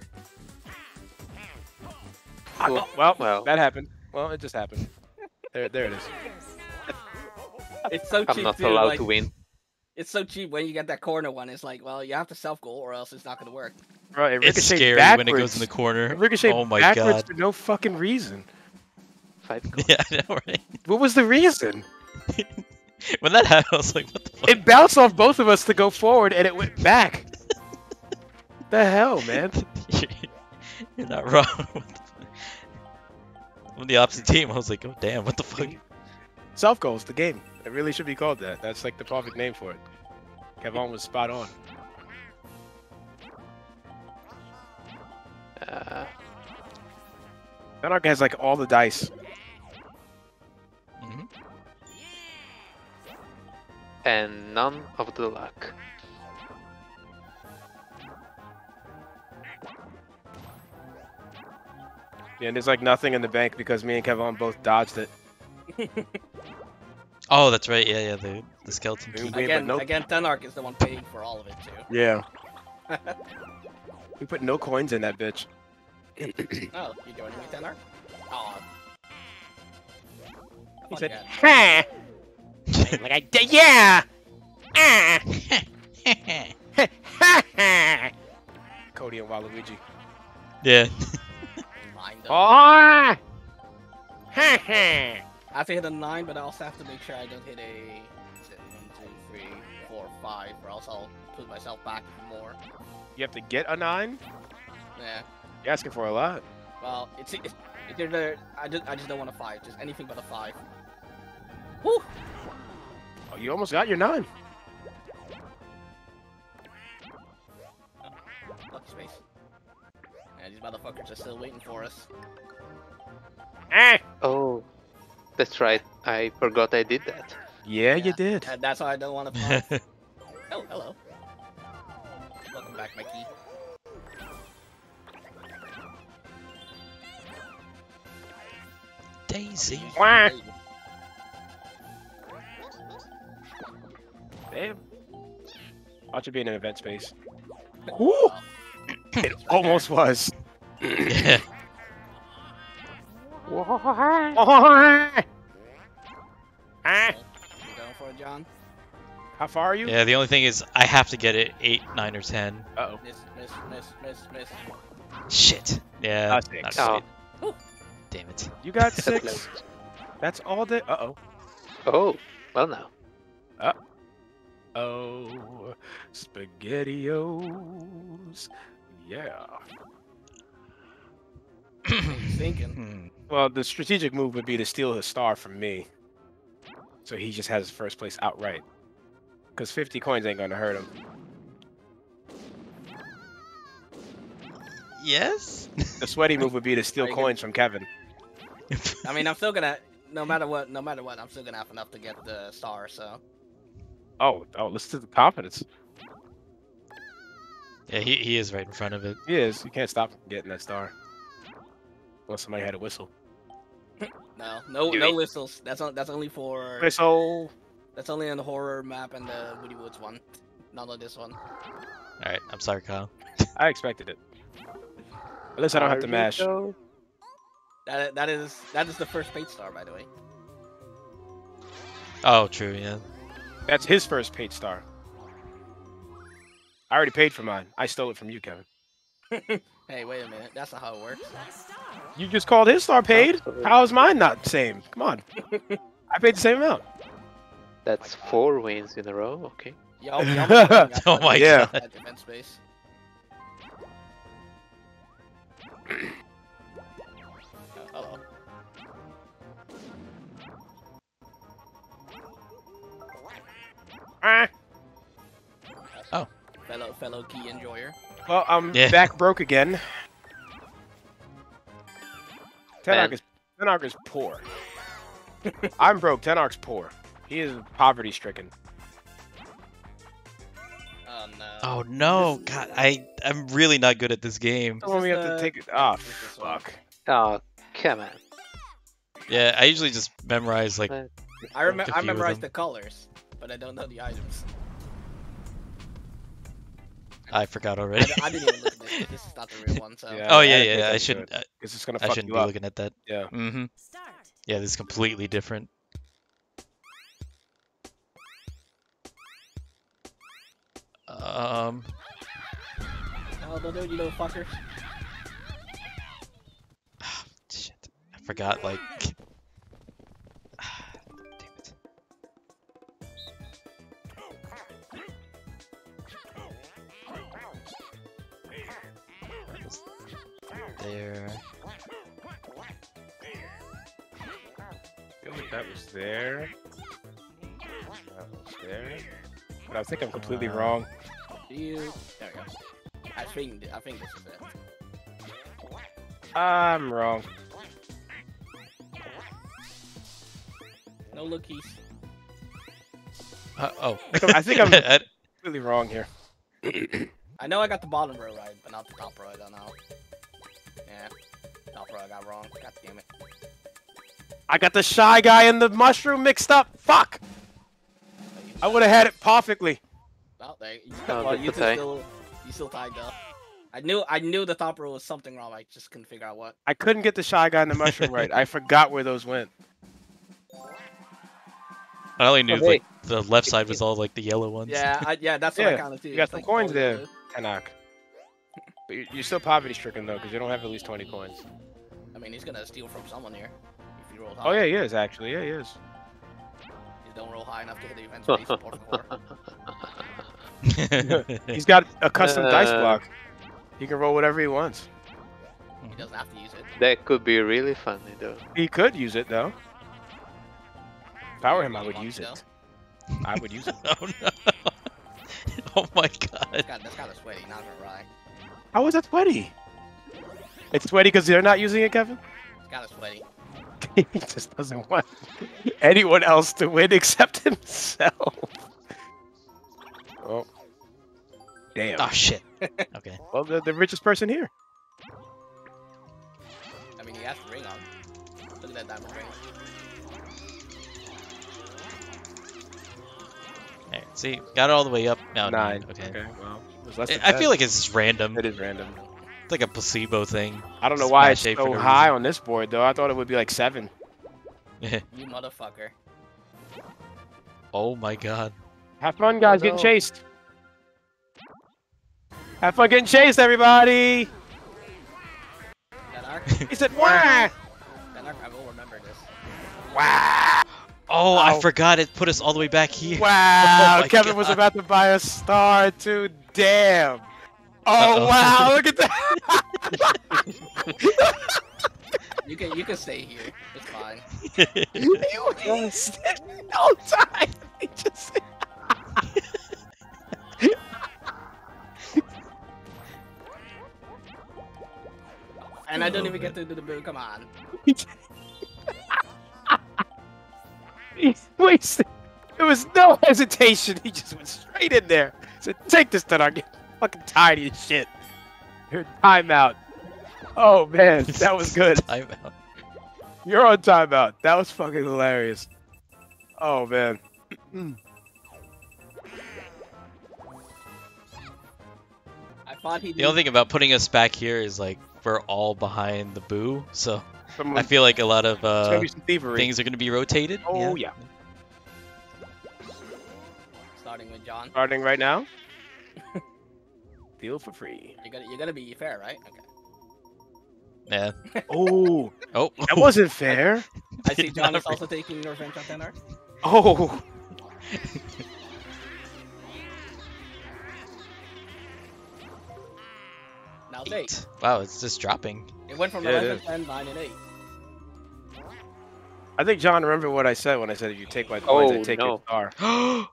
Cool. Well, that happened. Well, it just happened. There it is. It's so cheap. I'm not too, allowed like, to win. It's so cheap when you get that corner one. It's like, well, you have to self goal or else it's not gonna work. Bro, it It's ricocheted scary backwards. when it goes in the corner. It ricocheted Oh my backwards god. for no fucking reason. 5 goals. Yeah, I know, right? What was the reason? When that happened, I was like, what the fuck? It bounced off both of us to go forward, and it went back. The hell, man? You're not wrong. On the opposite team, I was like, oh damn, what the fuck? Self goals, the game. It really should be called that. That's like the perfect name for it. Kevon was spot on. Tanark has like all the dice. Mhm. And none of the luck. Yeah, and there's like nothing in the bank because me and Kevon both dodged it. Oh, that's right. Yeah, the skeleton key. Yeah, but Again, nope. Tanark is the one paying for all of it too. Yeah. We put no coins in that bitch. Oh, you joining me, Tanark? Oh. He Fuck said, yeah. "Ha!" Like I did, yeah. Ah. Cody and Waluigi. Yeah. Mind Oh. up. Ha ha. I have to hit a 9, but I also have to make sure I don't hit a 1, 2, 3, 4, 5, or else I'll put myself back even more. You have to get a 9? Yeah. You're asking for a lot. Well, it's either I just don't want a 5, just anything but a 5. Woo! Oh, you almost got your 9. Lucky space. Yeah, these motherfuckers are still waiting for us. Ah. Oh, that's right. I forgot I did that. Yeah, you did. And that's why I don't want to 5. Oh, hello. Welcome back, Mikey. Daisy. Wah. Damn. Ought you be in an event space. Woo! It almost was. Yeah. Ah! You going for it, John? How far are you? Yeah, the only thing is I have to get it 8, 9, or 10. Uh-oh. Miss. Shit. Yeah. 6. Not Oh. quite. Damn it. You got 6. That's all the... Uh-oh. Oh, well now. Oh, SpaghettiOs. Yeah. Thinking. Hmm. Well, the strategic move would be to steal his star from me. So he just has his first place outright. Because 50 coins ain't going to hurt him. Yes? The sweaty move would be to steal Are you coins from Kevin. I mean, I'm still gonna, no matter what, I'm still gonna have enough to get the star. So. Oh, listen to the confidence. Yeah, he is right in front of it. He is. You can't stop him from getting that star. Unless somebody had a whistle. No Dude. whistles. That's only for. Whistle! That's only on the horror map and the Woody Woods one. Not on this one. Alright, I'm sorry, Kyle. I expected it. At least I don't have to mash. That is the first paid star, by the way. Oh, true, yeah. That's his first paid star. I already paid for mine. I stole it from you, Kevin. Hey, wait a minute. That's not how it works. You just called his star paid? How is mine not the same? Come on. I paid the same amount. That's 4 wins in a row. Okay. Y'all got Oh my Yeah. god. that defense space. Hello. Ah. Fellow key enjoyer. Well, I'm Yeah. back broke again. Man. Tenark is poor. I'm broke. Tenark's poor. He is poverty stricken. Oh no. Oh no, God, I'm really not good at this game. When we have to take it. Oh, this is one. fuck. Oh, come on. Yeah, I usually just memorize like Uh, I a few of memorized them. the colors, but I don't know the items. I forgot already. I didn't even look at this. This is not the real one, so. Yeah. Oh I yeah, think yeah. I that's shouldn't. good. Because it's gonna I fuck shouldn't you be up. looking at that. Yeah. Mm-hmm. Yeah, this is completely different. Oh, don't do it, you little fuckers. Shit, I forgot. Like, damn it. There. I feel like that was there. That was there. But I think I'm completely wrong. Do you? There we go. I think this is it. I'm wrong. No lookies. Oh. I think I'm I- completely wrong here. I know I got the bottom row right, but not the top row. I don't know. Yeah, top row I got wrong. God damn it. I got the shy guy and the mushroom mixed up. Fuck! I would have had it perfectly. Well, there. You, Oh, well, good you to tie. still tied though. I knew the top row was something wrong. I just couldn't figure out what. I couldn't get the shy guy and the mushroom right. I forgot where those went. I only knew Oh, hey. like the left side was all like the yellow ones. Yeah, that's what I Yeah, counted too. you got It's some like, coins oh, there. yeah. Tanak. But you're still poverty stricken though, because you don't have at least 20 coins. I mean, he's gonna steal from someone here. If he rolls high. Oh yeah, he is actually. Yeah, he is. Just don't roll high enough to hit the event space. Por favor. He's got a custom dice Uh. block. He can roll whatever he wants. He doesn't have to use it. That could be really funny though. He could use it though. If I were him, I would Wants use to, it. I would use it. Oh no. Oh my god. That's kind of sweaty, not gonna lie. How is that sweaty? It's sweaty because they're not using it, Kevin? It's kind of sweaty. He just doesn't want anyone else to win except himself. Oh. Damn. Oh shit. Okay. Well, the richest person here. I mean, he has the ring on. Look at that diamond ring. Alright, see, got it all the way up. No, 9. Okay. Well, it was less than I 10. feel like it's just random. It is random. It's like a placebo thing. I don't know why it's Smash 8 for so no high reason. on this board, though. I thought it would be like 7. You motherfucker. Oh my god. Have fun, guys, Oh, getting no. chased. Have fun getting chased, everybody! Tenark, He said, wah! Tenark, I will remember this. Wow! Oh, Wow. I forgot it put us all the way back here. Wow! Oh my Kevin was God. about to buy a star, too. Damn! Oh, Uh-oh. wow! Look at that! You can stay here. It's fine. You wasted no time! He just... And I don't even get to do the boo. Come on. He wasted. There was no hesitation. He just went straight in there. Said, "Take this, Tenark. Get fucking tired of your shit." Your timeout. Oh man, that was good. Timeout. You're on timeout. That was fucking hilarious. Oh man. I thought he. The only thing about putting us back here is like we're all behind the boo, so I feel like a lot of It's gonna be some thievery. things are gonna be rotated. Oh yeah. Starting with John. Starting right now. Deal for free. You're gonna be fair, right? Okay. Yeah. Oh, Oh. that wasn't fair. I see John Not is also taking revenge on Tenark. Oh. Now it's 8. 8. Wow, it's just dropping. It went from Yeah, it 11, is. 10, 9, and 8. I think John remembered what I said when I said if you take my coins, I Oh, take no. your star. Oh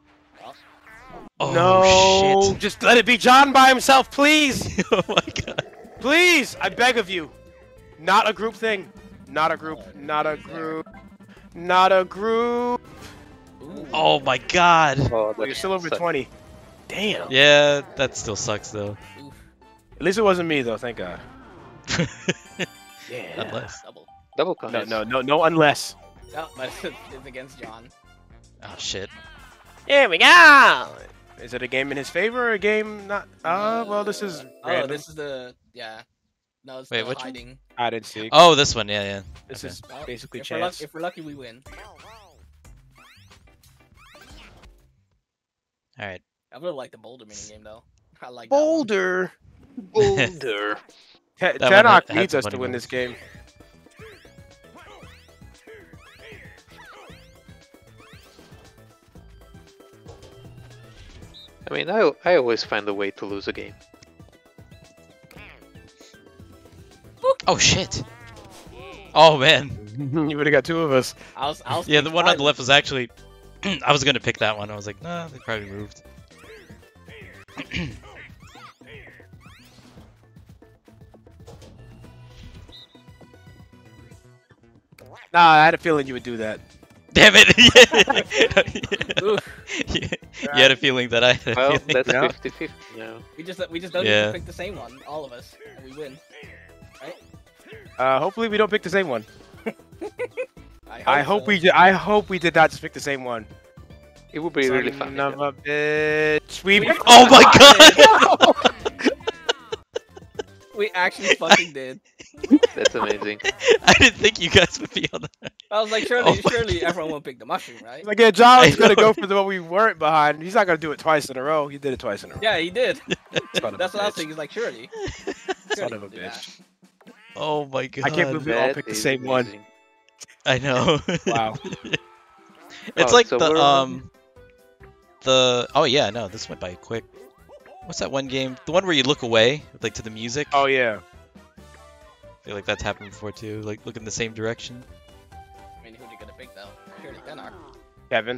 no, shit. just let it be John by himself, please. Oh my god. Please, I beg of you. Not a group thing. Not a group. Not a group. Not a group. Ooh. Oh my god. Oh, Well, you're that's still over suck. 20. Damn. Yeah, that still sucks though. Oof. At least it wasn't me though. Thank God. Yeah. Unless. Double. Double No, coins. no, unless. No, but it's against John. Oh shit. Here we go. Is it a game in his favor or a game not? Well, this is Oh, random. this is the. Yeah. No, it's Wait, the which one? hiding. Hide and seek. Oh, this one. Yeah, yeah. This okay. is Well, basically if we're, luck- chance. if we're lucky, we win. All right. I really like the boulder mini game though. I like Boulder. Boulder. one Tenark had needs some us to funny win moves. this game. I mean, I always find a way to lose a game. Oh shit. Oh man. You would have got 2 of us. I was Yeah, the one on the thinking left was actually. I was gonna pick that one. I was like, nah, they probably moved. Nah, I had a feeling you would do that. Damn it! Oof. Yeah. You had a feeling that I had a Well, feeling. that's Yeah. 50-50 now. We just don't need Yeah. to pick the same one, all of us, and we win. Hopefully we don't pick the same one. I I hope so. I hope we did not just pick the same one. It would be really Son fun. of a bitch. We. Oh my god! We actually fucking did. That's amazing. I didn't think you guys would be on that. I was like, Oh my surely God. everyone will pick the mushroom, right? Like, yeah, John's I gonna know. go for the one we weren't behind. He's not gonna do it twice in a row. He did it twice in a row. Yeah, he did. Son of That's a what I was bitch. thinking. Like, surely. Son Surely of a he'll do that. bitch. Oh my god! I can't believe we all That picked the is same one. amazing. I know. Wow. It's Oh, like so the we're on- Oh yeah, no, this went by quick. What's that one game? The one where you look away, like to the music. Oh yeah. I feel like that's happened before too. Like look in the same direction. I mean, who you gonna pick though? Surely Tenark. Kevin.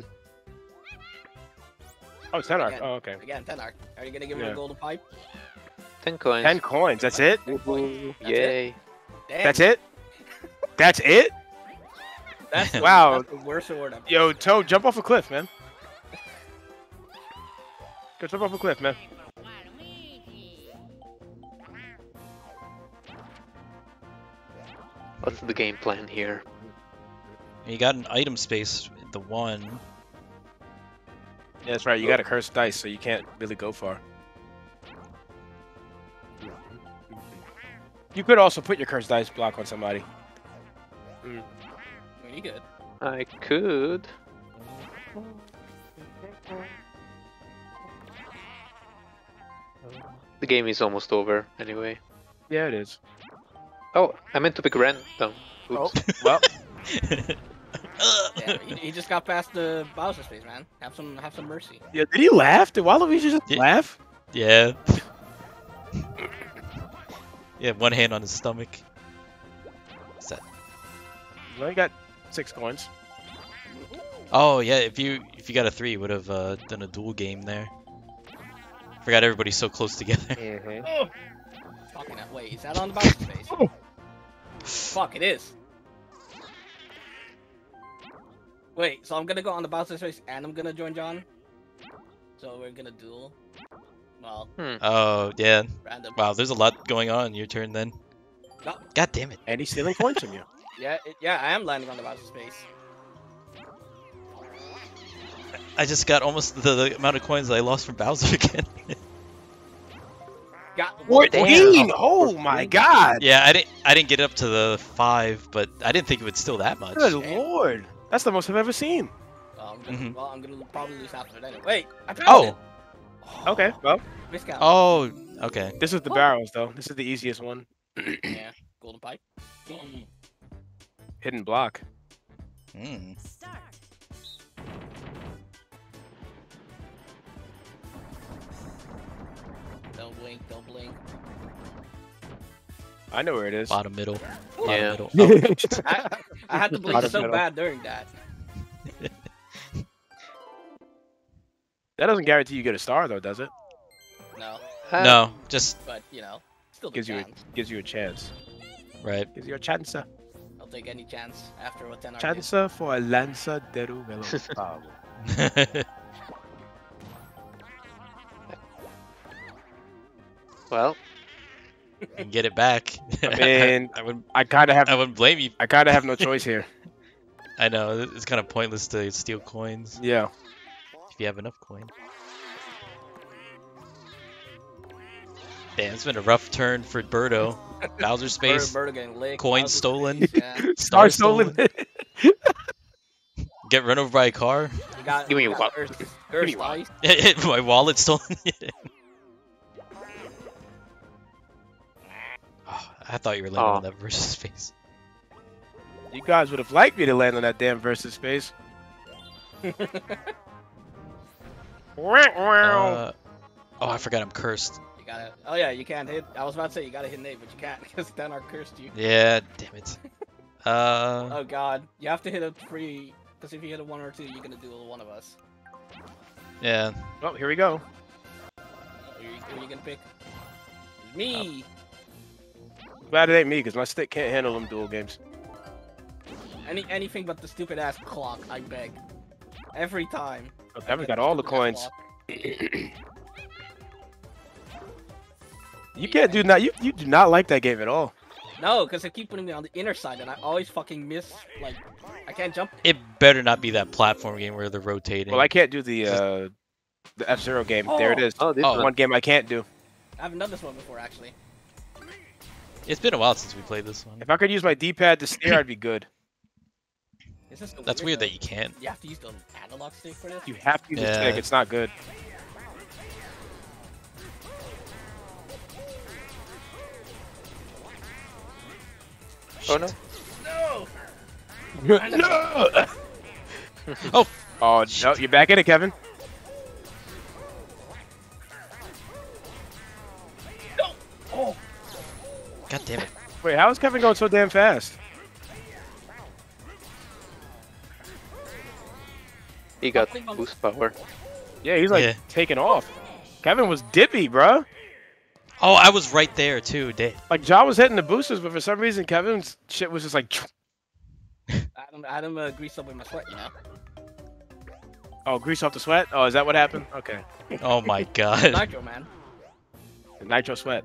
Oh, Tenark. Again. Oh, okay. Again, Tenark. Are you gonna give him Yeah. a golden pipe? 10 coins. 10 coins. That's it. Woohoo. That's Yay. Damn. That's it. That's it. That's the, Wow. That's the worst award ever. Yo, Toad, jump off a cliff, man. Go jump off a cliff, man. What's the game plan here? And you got an item space. The one. Yeah, that's right. You got to curse dice, so you can't really go far. You could also put your cursed dice block on somebody. I mean, you good. I could. The game is almost over anyway. Yeah, it is. Oh, I meant to pick random. Oh, Oops. well. Yeah, he just got past the Bowser space, man. Have some mercy. Yeah, did he laugh? Did Waluigi just Yeah. laugh? Yeah. Yeah, one hand on his stomach. What's that? Well, he got 6 coins. Oh yeah, if you got a 3, you would have done a dual game there. Forgot everybody's so close together. Mm-hmm. Fucking hell. Wait, is that on the Bowser space? Oh. Fuck, it is. Wait, so I'm gonna go on the Bowser space and I'm gonna join John? So we're gonna duel? Well, Oh yeah. random. Wow, there's a lot going on. Your turn then. No. God damn it. And he's stealing coins from you. Yeah, yeah, I am landing on the Bowser space. I just got almost the amount of coins that I lost from Bowser again. Got 14! Oh my god! Yeah, I didn't get up to the 5, but I didn't think it would still that much. Good lord. That's the most I've ever seen. Well, I'm gonna, Mhm. well, I'm gonna probably lose after that. Wait, I found Oh. it! Okay, well, Viscount. Oh, okay. this is the barrels, though. This is the easiest one. Yeah, golden pipe. Hidden block. Hmm. Don't blink, don't blink. I know where it is. Bottom middle. Bottom Yeah. middle. Oh, I had to blink Bottom so middle. bad during that. That doesn't guarantee you get a star, though, does it? No, no, just but you know, still Gives you a, chance. gives you a chance. right. Gives you a chance. I'll take any chance after a 10 hour Chance for a Lanza de Ruvelo. Oh. Well, And get it back. I mean, I wouldn't. I kind of have. I wouldn't blame you. I kind of have no choice here. I know it's kind of pointless to steal coins Yeah. if you have enough coin. Damn, it's been a rough turn for Birdo. Bowser space, Bird getting licked. coins Bowser- stolen, Yeah, Star stolen. get run over by a car, you got, Give me you a got wallet. Earth me a wallet. Ice. my wallet stolen. Oh, I thought you were landing on that versus space. You guys would have liked me to land on that damn versus space. Oh, I forgot I'm cursed. You gotta. Oh yeah, you can't hit. I was about to say you gotta hit Nate, but you can't because then I cursed you. Yeah, damn it. Oh god, you have to hit a 3 because if you hit a 1 or 2, you're gonna duel one of us. Yeah. Well, here we go. Who are you gonna pick? Me. Glad it ain't me, because my stick can't handle them dual games. Anything but the stupid ass clock. I beg. Every time. I haven't Get got all the stupid ass coins. clock. You can't do not. You do not like that game at all. No, because they keep putting me on the inner side, and I always fucking miss. Like, I can't jump. It better not be that platform game where they're rotating. Well, I can't do the F-Zero game. There it is. oh, this Oh. one. One game I can't do. I haven't done this one before, actually. It's been a while since we played this one. If I could use my D-pad to steer, I'd be good. This is so That's weird though. that you can't. You have to use the analog stick for this. You have to use the Yeah. stick. It's not good. Oh no. No. No. Oh, Oh no! You're back in it, Kevin. god damn it. Wait, how is Kevin going so damn fast? He got boost power. Yeah, he's like Yeah. taking off. Kevin was dippy, bro. Oh, I was right there too. Like John was hitting the boosters, but for some reason Kevin's shit was just like. Adam greased up with my sweat, you know. Oh, grease off the sweat. Oh, is that what happened? Okay, Oh my god. Nitro, man. the nitro sweat.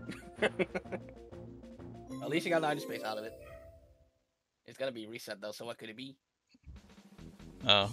At least you got 90 space out of it. It's gonna be reset though, so what could it be? Oh.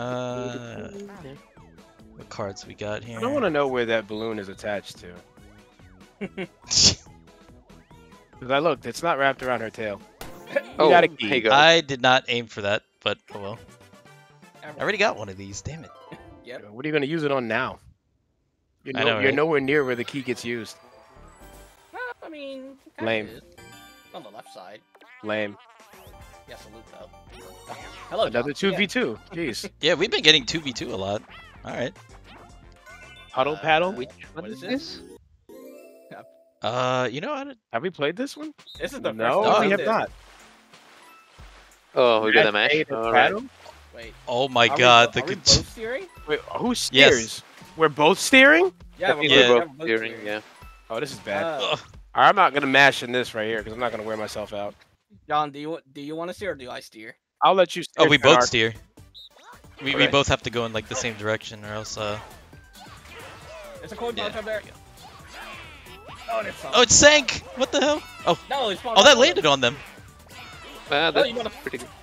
What cards we got here? I don't want to know where that balloon is attached to. Because I looked, it's not wrapped around her tail. Oh, got a there key. you go. I did not aim for that, but oh well. I already got one of these. Damn it. Yep. What are you gonna use it on now? I know, You're right? nowhere near where the key gets used. I mean, kinda Lame. is. On the left side. Lame. Yeah, salute though. Hello, Another John. Yeah. 2v2. Jeez. Yeah, we've been getting 2v2 a lot. All right. Puddle paddle. Which one What is is this? You know, Have we played this one? This is the No, first time we I have did. not. Oh, we got a Match match. made a All right. paddle? Wait. oh my are we god, bo- the are we cont- both steering? Wait, who Yes. steers? We're both steering? Yeah, we're Yeah. We're both both steering, yeah. Oh, this is bad. Uh, Ugh. I'm not gonna mash in this right here because I'm not gonna wear myself out. John, do you want to steer or do I steer? I'll let you steer. Oh, we both Bernard. steer. We Okay. both have to go in like the same direction, or else. There's a coin Yeah. box up there. Oh, it's Oh, it sank! What the hell? Oh, no, it's oh, that landed on them. Ah, Oh, that's you gotta pretty good.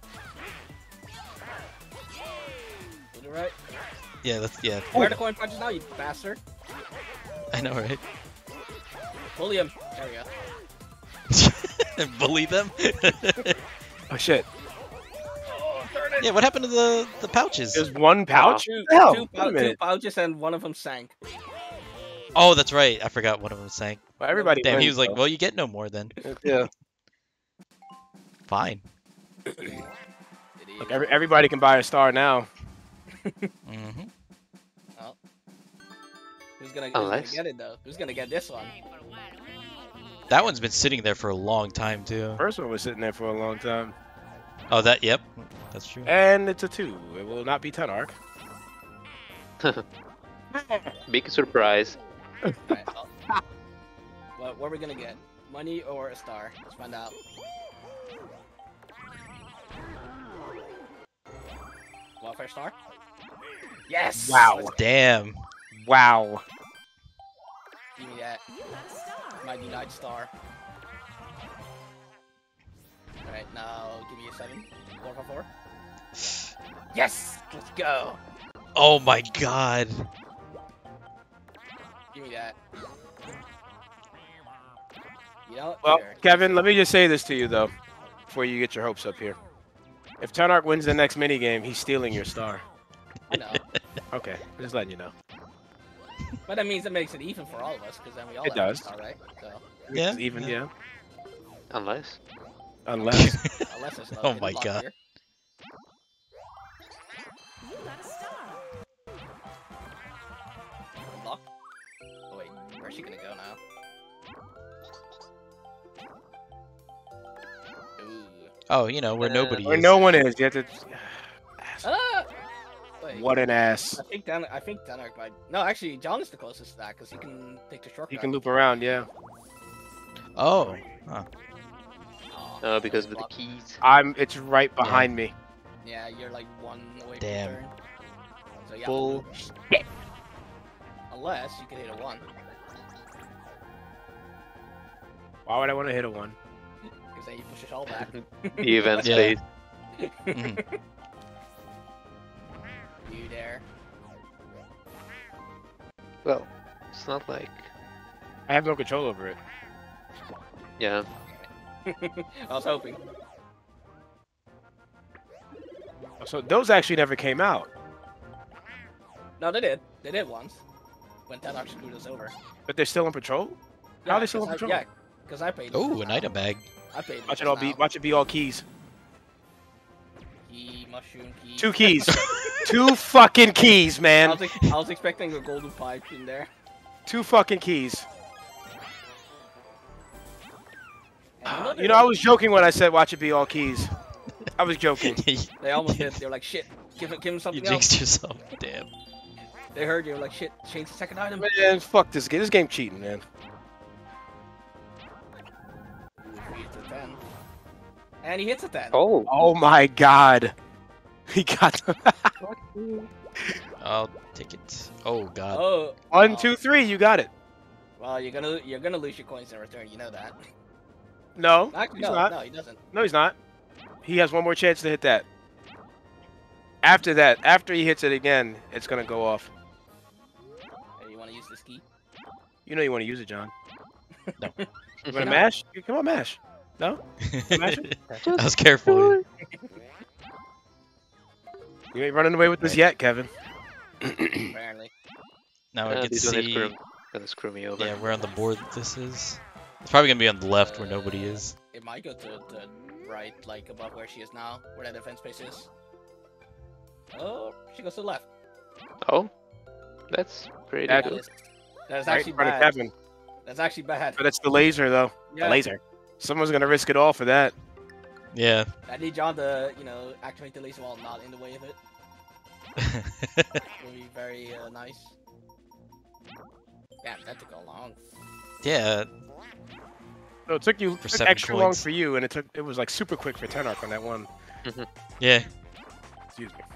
Did it right. Yeah, that's yeah. Where are the coin punches now, you bastard? I know, right? Bully him. There we go. Bully them. Oh shit. Oh, turn it. Yeah, what happened to the pouches? There's one pouch. Two, What the hell? two, Wait a pou- two minute. pouches and one of them sank. Oh, that's right. I forgot one of them sank. Well, everybody. Damn, he wins, was like, though. "Well, you get no more then." Yeah. Fine. Idiot. Look, everybody can buy a star now. Mm-hmm. Who's gonna Unless- get it though? Who's gonna get this one? That one's been sitting there for a long time too. First one was sitting there for a long time, Oh, that. Yep. That's true. and it's a 2. It will not be Tenark. Big surprise. Alright, what are we gonna get? Money or a star? Let's find out. Welfare star? Yes! Wow. Let's Damn. Wow. give me that. My denied star. Alright, now give me a 7. 4 for 4. Yes! Let's go! Oh my god. Give me that. You know what? Well, Here. Kevin, let me just say this to you though, before you get your hopes up here. If Tenark wins the next minigame, he's stealing your star. I know. Okay, just letting you know. But that means it makes it even for all of us, because then we all It have does. a star, right? So, Yeah. It's even, yeah. Unless. Unless. unless there's no Oh hidden my block God. here. Hidden block? Oh wait, where's she gonna go now? Ooh. Oh, you know where nobody Where is. no one is. You have to. Ah! Wait. What an ass. I think Denark might. No, actually, John is the closest to that because he can take the shortcut. You can loop around, yeah. Oh. Aw, No, because of the block. keys. It's right behind me. Yeah, you're like 1 away Damn. from turn. So yeah. Bull. Unless you can hit a 1, Why would I want to hit a 1? because then you push it all back. The event Yeah. space. Mhm. You there? Well, it's not like. I have no control over it. Yeah. I was hoping. So those actually never came out. No, they did. They did once. When Denark screwed us over. But they're still in patrol? How are they still in 'cause patrol? Yeah, because I paid. Oh, an item bag. I paid. Watch it all be. Watch it be all keys. Key, mushroom key. 2 keys. 2 fucking keys, I man. was expecting a golden pipe in there. 2 fucking keys. And You know, I was joking when I said watch it be all keys. I was joking. They almost did. They were like, shit. Give him You something else. jinxed yourself. Damn. They heard you. Were like, shit. Change the second item. Man, fuck this game. This game cheating, man. He hits a 10. And he hits a 10. Oh. Oh my god. He got I'll take it. Oh god. Oh. 1, 2, 3. You got it. Well, you're gonna lose your coins in return. You know that. No, Actually, he's no, not. no, he doesn't. No, he's not. He has one more chance to hit that. After that, after he hits it again, it's gonna go off. Hey, you want to use this key? You know you want to use it, John. No. You want to mash? Come on, mash. No? Mash it? I was careful. You ain't running away with this yet, Kevin. Apparently. Now I can This one is see. gonna screw me over. Yeah, where on the board this is. It's probably gonna be on the left where nobody is. It might go to the right, like above where she is now, where that defense space is. Oh, she goes to the left. Oh, that's pretty That good. That's Right actually in front of bad. Kevin. That's actually bad. But it's the laser, though. Yeah. The laser. Someone's gonna risk it all for that. Yeah. I need John to, activate the laser while not in the way of it. Will be very nice. Damn, that took a long. Yeah. No, it took you For took 7 extra long coins. for you, and it was like super quick for Tenark on that one. Yeah. Excuse me.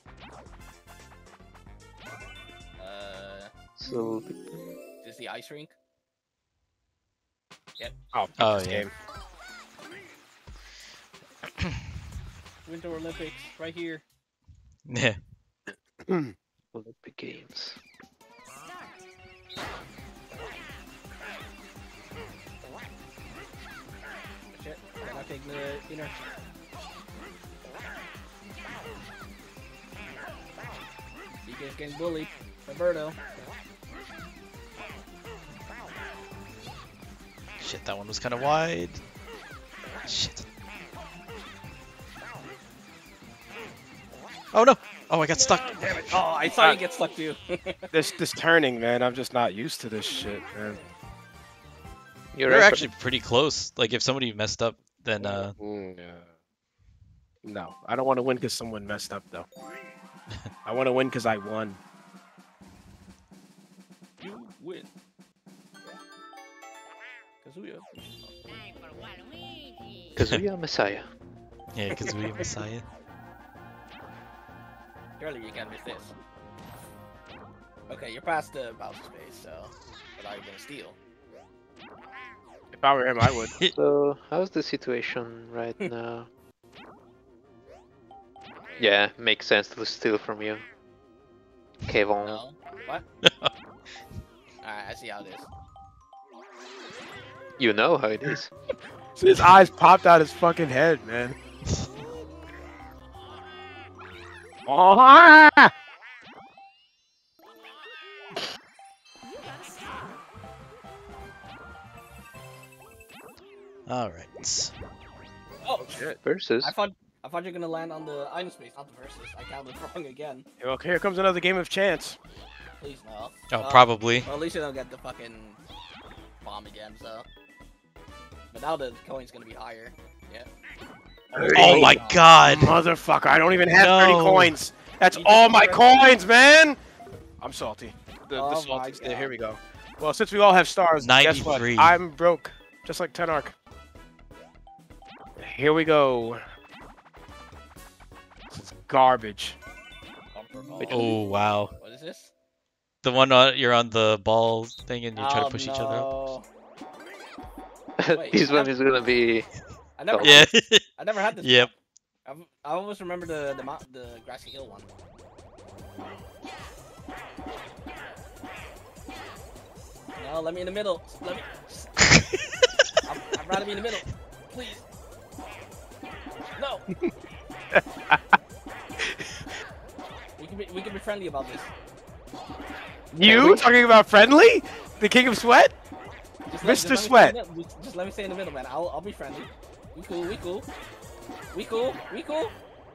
So Is the ice rink? Oh, Oh, this yeah. game. Winter Olympics, right here. Yeah. Olympic Games. Shit, I'm not taking the inner. DK's getting bullied. Roberto. Shit, that one was kind of wide. Shit. Oh no! Oh, I got stuck. Damn it. Oh, I saw you get stuck too. This turning, man. I'm just not used to this shit, man. You're We're right, actually pretty close. Like, if somebody messed up, then No, I don't want to win because someone messed up, though. I want to win because I won. You win. Kazuya. Kazuya Messiah. yeah, because we Messiah. Surely you can't miss this. Okay, you're past the Bowser space, so what are you gonna steal? If I were him, I would. So how's the situation right now? Yeah, makes sense to steal from you. Kevon. No? What? Alright, I see how it is. You know how it is. So his eyes popped out his fucking head, man. Oh! All right. Oh, Shit. Versus. I thought you were gonna land on the item space, not the versus. I counted wrong again. Okay, here comes another game of chance. Please no. Oh, probably. Well, at least you don't get the fucking bomb again, so. But now the coin's gonna be higher. Yeah. Oh my god! Motherfucker, I don't even have 30 No. coins. That's You all just my remember- coins, man! I'm salty. The Oh salt my is there. God. Here we go. Well, since we all have stars, guess what? 93. I'm broke. Just like Tenark. Here we go. This is garbage. Oh wow. What is this? The one you're on the ball thing and you try to push each other up. no. Wait, This one is gonna be. I never. Yeah. I never had this. Yep. I always remember the grassy hill one. No, let me in the middle. Let me. I'd rather be in the middle, please. No. we can be friendly about this. You talking about friendly? The King of Sweat? Just Mr. let me Sweat. stay in the- just let me stay in the middle, man. I'll be friendly. We cool. We cool. We cool. We cool.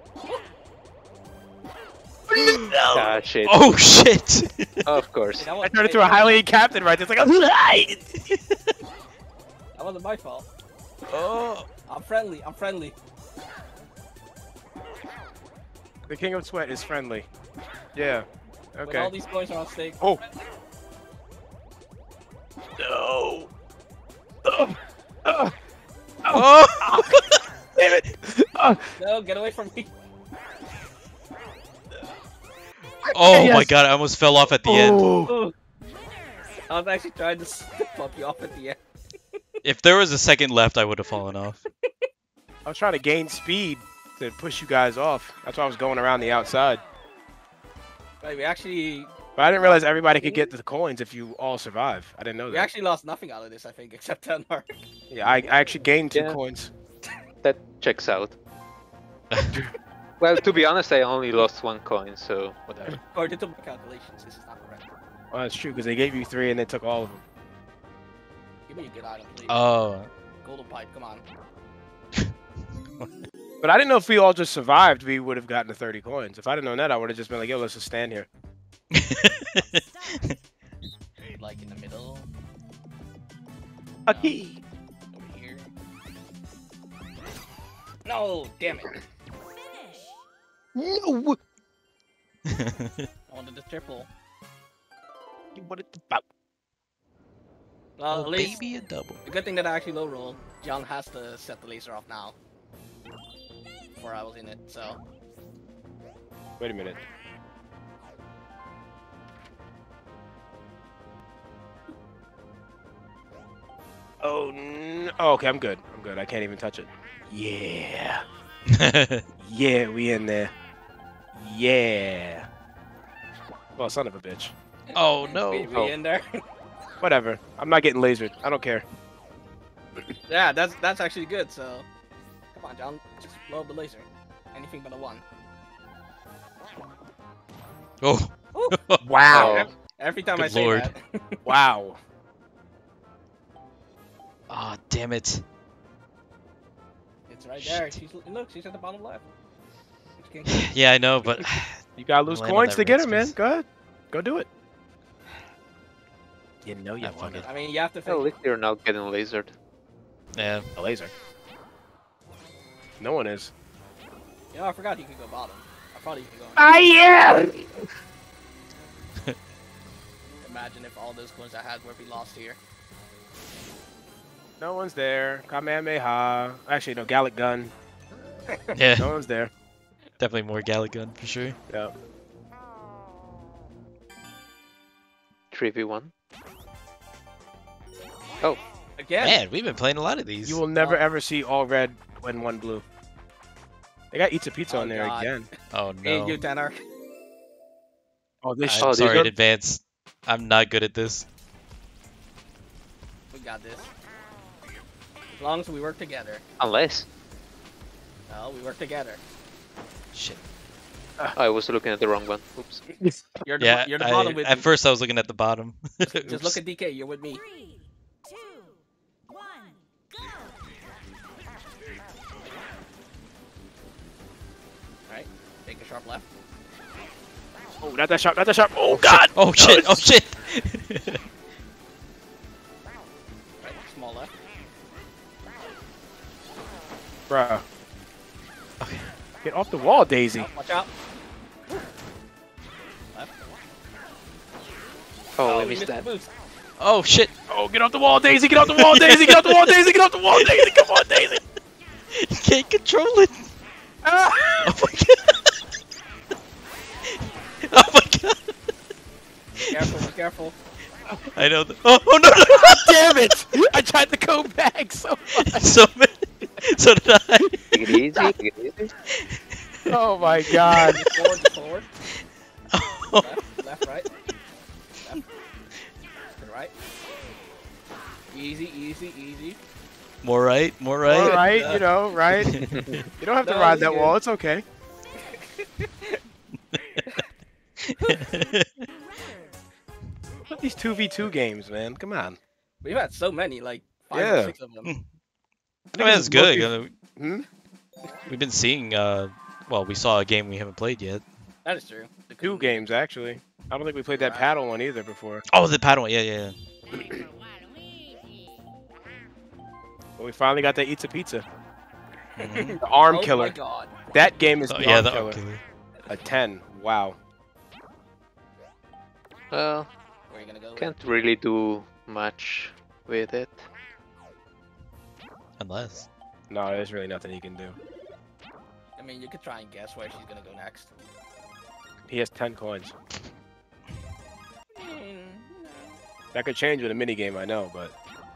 Ah, shit. Oh shit! Of course. Hey, that I was- turned into hey, a highly captain right there. It's like, That wasn't my fault. Oh. I'm friendly. I'm friendly. the King of Sweat is friendly. Yeah. When Okay. all these coins are on stake. Oh. No. Oh! Damn it. No, get away from me. Oh my Yes. god! I almost fell off at the end. Oh. I was actually trying to pop you off at the end. If there was a second left, I would have fallen off. I was trying to gain speed to push you guys off. That's why I was going around the outside. Right, we actually But I didn't realize everybody could get the coins if you all survive. I didn't know we that. actually lost nothing out of this, I think, except Tenmark. Yeah, I actually gained 2 Yeah. coins. That checks out. Well, to be honest, I only lost 1 coin, so whatever. According to my calculations, this is not correct. Well, that's true because they gave you 3 and they took all of them. Give me a good item, please. Oh. Golden pipe, come on. But I didn't know if we all just survived, we would have gotten the 30 coins. If I didn't know that, I would have just been like, yo, let's just stand here. Like in the middle. A key. Over here. No, damn it. No. I wanted the triple. You wanted the bout. Well, at least Maybe a double. the good thing that I actually low roll, John has to set the laser off now. Before I was in it, so. Wait a minute. Oh, no. Oh, okay, I'm good. I'm good. I can't even touch it. Yeah. Yeah, we in there. Yeah. Well, son of a bitch. Oh no. We in there. Whatever. I'm not getting lasered. I don't care. Yeah, that's actually good. So, come on, John, just blow up the laser. Anything but a 1. Oh. Ooh. Wow. Every time Good I say lord. that. Wow. Ah, damn it. It's right there. Look, she's at the bottom left. She can't- Yeah, I know, but You gotta lose Land on coins that to get red her, man. space. Go ahead. Go do it. You know you Ah, fuck want it. I mean, you have to At think. least you're not getting lasered. yeah. a laser. No one is. You know, I forgot you could go bottom. I thought you could go. I am! Imagine if all those coins I had were be lost here. No one's there. Kamehameha. Actually, no, Gallic gun. Yeah. No one's there. Definitely more Gallic gun for sure. Yeah. 3v1. Oh, Again. Man, we've been playing a lot of these. You will never ever see all red when 1 blue. They got Eats a Pizza Oh, on there God. again. Oh Hey, no. you Tanner. Oh, this I'm these sorry are- in advance. I'm not good at this. We got this. As long as we work together. unless. No, we work together. Shit. I was looking at the wrong one. Oops. You're the, Yeah, you're the bottom with at me. first I was looking at the bottom. Just look at DK. You're with me. 3, 2, 1, go! Alright. Take a sharp left. Oh, not that sharp, not that sharp. Oh, God! Oh shit! Oh shit! Right. Small left. Bruh. Get off the wall, Daisy. Oh, watch out. Left. Oh, I you missed the that. boost. Oh shit! Oh, get off the wall, Daisy. Get off the wall, Daisy. Get off the wall, Daisy. Get off the wall, Daisy. Come on, Daisy. You can't control it. Ah! Oh my god! Oh my god! Careful, be careful. I know. Oh no no! Damn it! I tried to go back so much. So many. So did I. Take it easy, take it easy. Oh my God. Forward. Oh. Left, right. Left. To the right. Easy, easy, easy. More right. More right. All right, you know, right? You don't have to No, ride it's that good. wall. It's okay. What these 2v2 games, man? Come on. We've had so many, like 5 Yeah. or 6 of them. I mean, that's good. Hmm? We've been seeing. Well, we saw a game we haven't played yet. That is true. The 2 games, actually. I don't think we played that Right. paddle one either before. Oh, the paddle. Yeah, yeah. But we finally got that Eats a Pizza. Mhm. The arm Oh killer. my god. That game is Oh, the yeah, arm the killer. arm killer. A 10. Wow. Well, Where are you gonna go? can't really do much with it. Unless. No, there's really nothing he can do. I mean, you could try and guess where she's gonna go next. He has 10 coins. I mean, That could change with a mini game, I know, but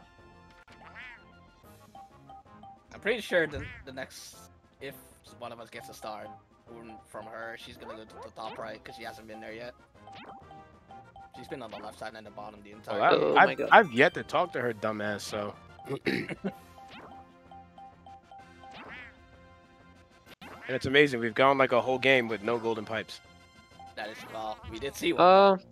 I'm pretty sure the next, if one of us gets a star from her, she's gonna go to the top right because she hasn't been there yet. She's been on the left side and the bottom the entire well, Oh game. my God. I've yet to talk to her dumbass, so. And it's amazing. We've gone like a whole game with no golden pipes. That is well. We did see one.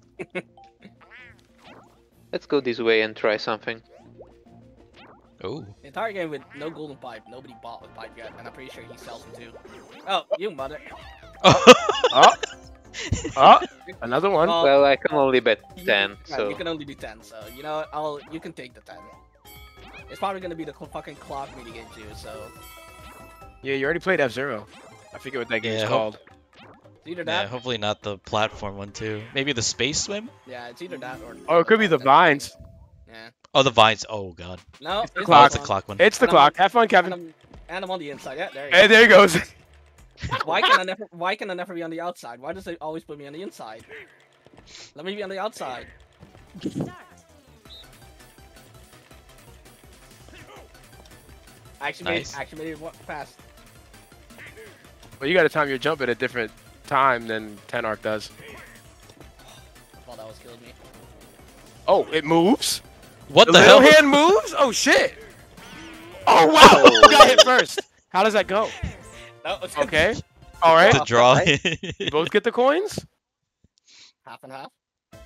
Let's go this way and try something. Oh. The entire game with no golden pipe. Nobody bought the pipe yet, and I'm pretty sure he sells them too. Oh, you mother. Oh, oh, another one. Well, Well, I can only bet you- 10, yeah, so you can only do 10. So you know, you can take the 10. It's probably gonna be the fucking clock minigame too. So Yeah, you already played F-Zero. I forget what that game's Yeah, called. it's either Yeah, that. hopefully not the platform one too. Maybe the space swim? Yeah, it's either that or. Oh, it could be the vines. Yeah. Oh, the vines. Oh god. No, It's the Oh, clock. it's the clock one. It's the And clock. Have fun, And Kevin. I'm on the inside. Yeah, there you Hey, there he goes. go. Why can I never be on the outside? Why does they always put me on the inside? Let me be on the outside. Start. I actually Nice. made it fast. Well, you got to time your jump at a different time than Tenark does. I thought that was killing me. Oh, it moves. What The the little hell? hand moves. Oh shit. Oh wow. Who got hit first? How does that go? No, it's Okay. All right. To draw. You both get the coins. half and half.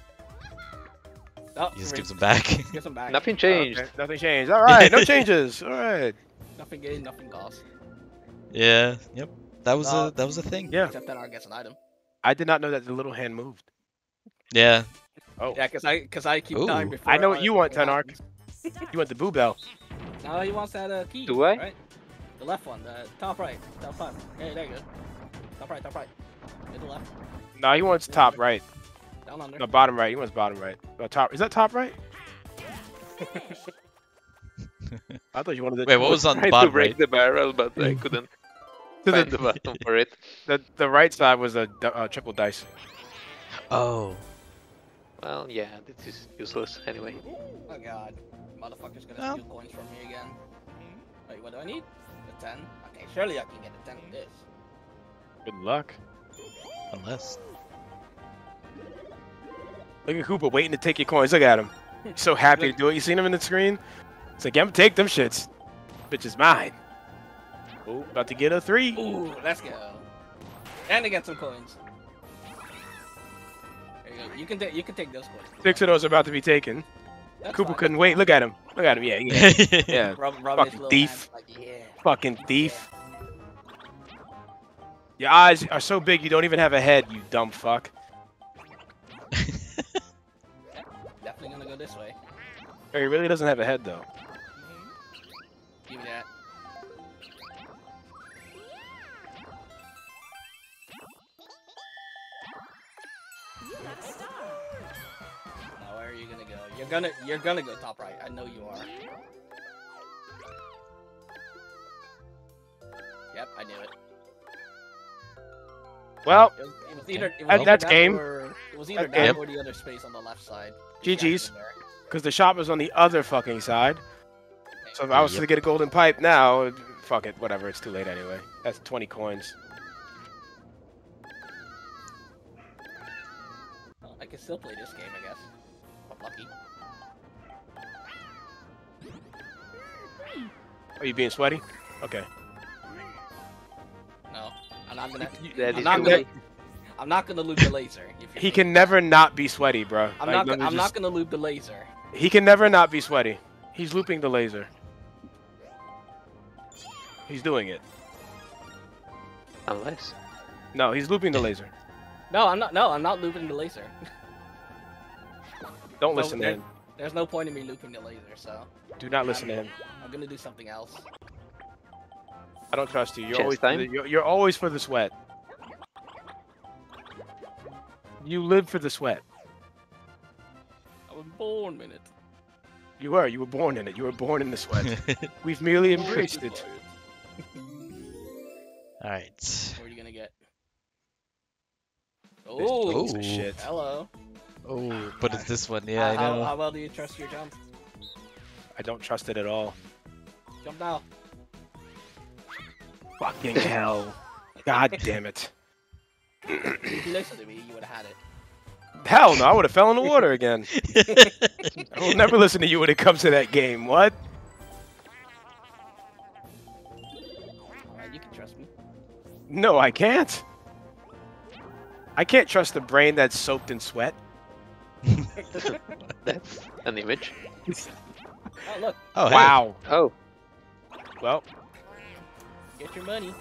No, He just gives them back. gives them back. nothing changed. Okay, nothing changed. All right. No changes. All right. Nothing gained, nothing lost. Yeah. Yep. That was No. a thing. Yeah. Except that I gets an item. I did not know that the little hand moved. Yeah. Oh. Yeah, cause I keep Ooh. dying before. I know what you want, it Tenark. happens. You want the boo bell. No, he wants that key. Do I? Right? The left one, the top right, top left. Hey, there you go. Top right, middle left, No, he wants top right. down under. No, bottom right. He wants bottom right. No, top. Is that top right? I thought you wanted the. Wait, what was on the Tried to bottom break right? the barrel, but I couldn't To find the the, button for it. the right side was a triple dice. Oh. Well, yeah, this is useless anyway. Oh god, motherfucker's gonna Well. steal coins from me again. Wait, what do I need? A 10? Okay, surely I can get a 10 with this. Good luck. Unless. Look at Koopa waiting to take your coins. Look at him. He's so happy to do it. You seen him in the screen? It's like, I'm gonna take them shits. Bitch is mine. Oh, about to get a 3. Ooh, let's go. And to get some coins. There you go. You can take those coins. 6 of those are about to be taken. That's Koopa fine. couldn't wait. Look at him. Look at him. Yeah, yeah. Yeah. Rubbing his Fucking little thief. hands like, yeah. Fucking thief. Your eyes are so big you don't even have a head, you dumb fuck. Definitely gonna go this way. Oh, he really doesn't have a head though. Give me that. You got a star. Now where are you gonna go? You're gonna go top right. I know you are. Yep, I knew it. Well, It was either that's that game. Or, it was either That's that game. or the other space on the left side. GG's. because the shop is on the other fucking side. So if I was Yep. to get a golden pipe now, fuck it, whatever, it's too late anyway. That's 20 coins. Well, I can still play this game, I guess. If I'm lucky. Are you being sweaty? Okay. No, I'm not gonna. That I'm is not too gonna. late. I'm not gonna loop the laser. If you're He thinking can that. never not be sweaty, bro. I'm Like, not. let me I'm not just- gonna loop the laser. He can never not be sweaty. He's looping the laser. He's doing it. Unless. No, he's looping the laser. No, I'm not. No, I'm not looping the laser. Don't No, listen to there- him. There's no point in me looping the laser, so Do not listen to him. I'm gonna do something else. I don't trust you. You're Chance always time? you're always for the sweat. You live for the sweat. I was born in it. You were. You were born in it. You were born in the sweat. We've merely embraced it. Alright. What are you gonna get? Piece Oh, of shit. hello. Oh, but it's this one. Yeah, I How know. well do you trust your jump? I don't trust it at all. Jump now. Fucking hell. God damn it. If you listened to me, you would have had it. Hell no, I would have fell in the water again. I will never listen to you when it comes to that game. What? Alright, you can trust me. No, I can't. I can't trust a brain that's soaked in sweat. That's an image. Oh look, Oh, hey. Wow. Oh, Well, get your money.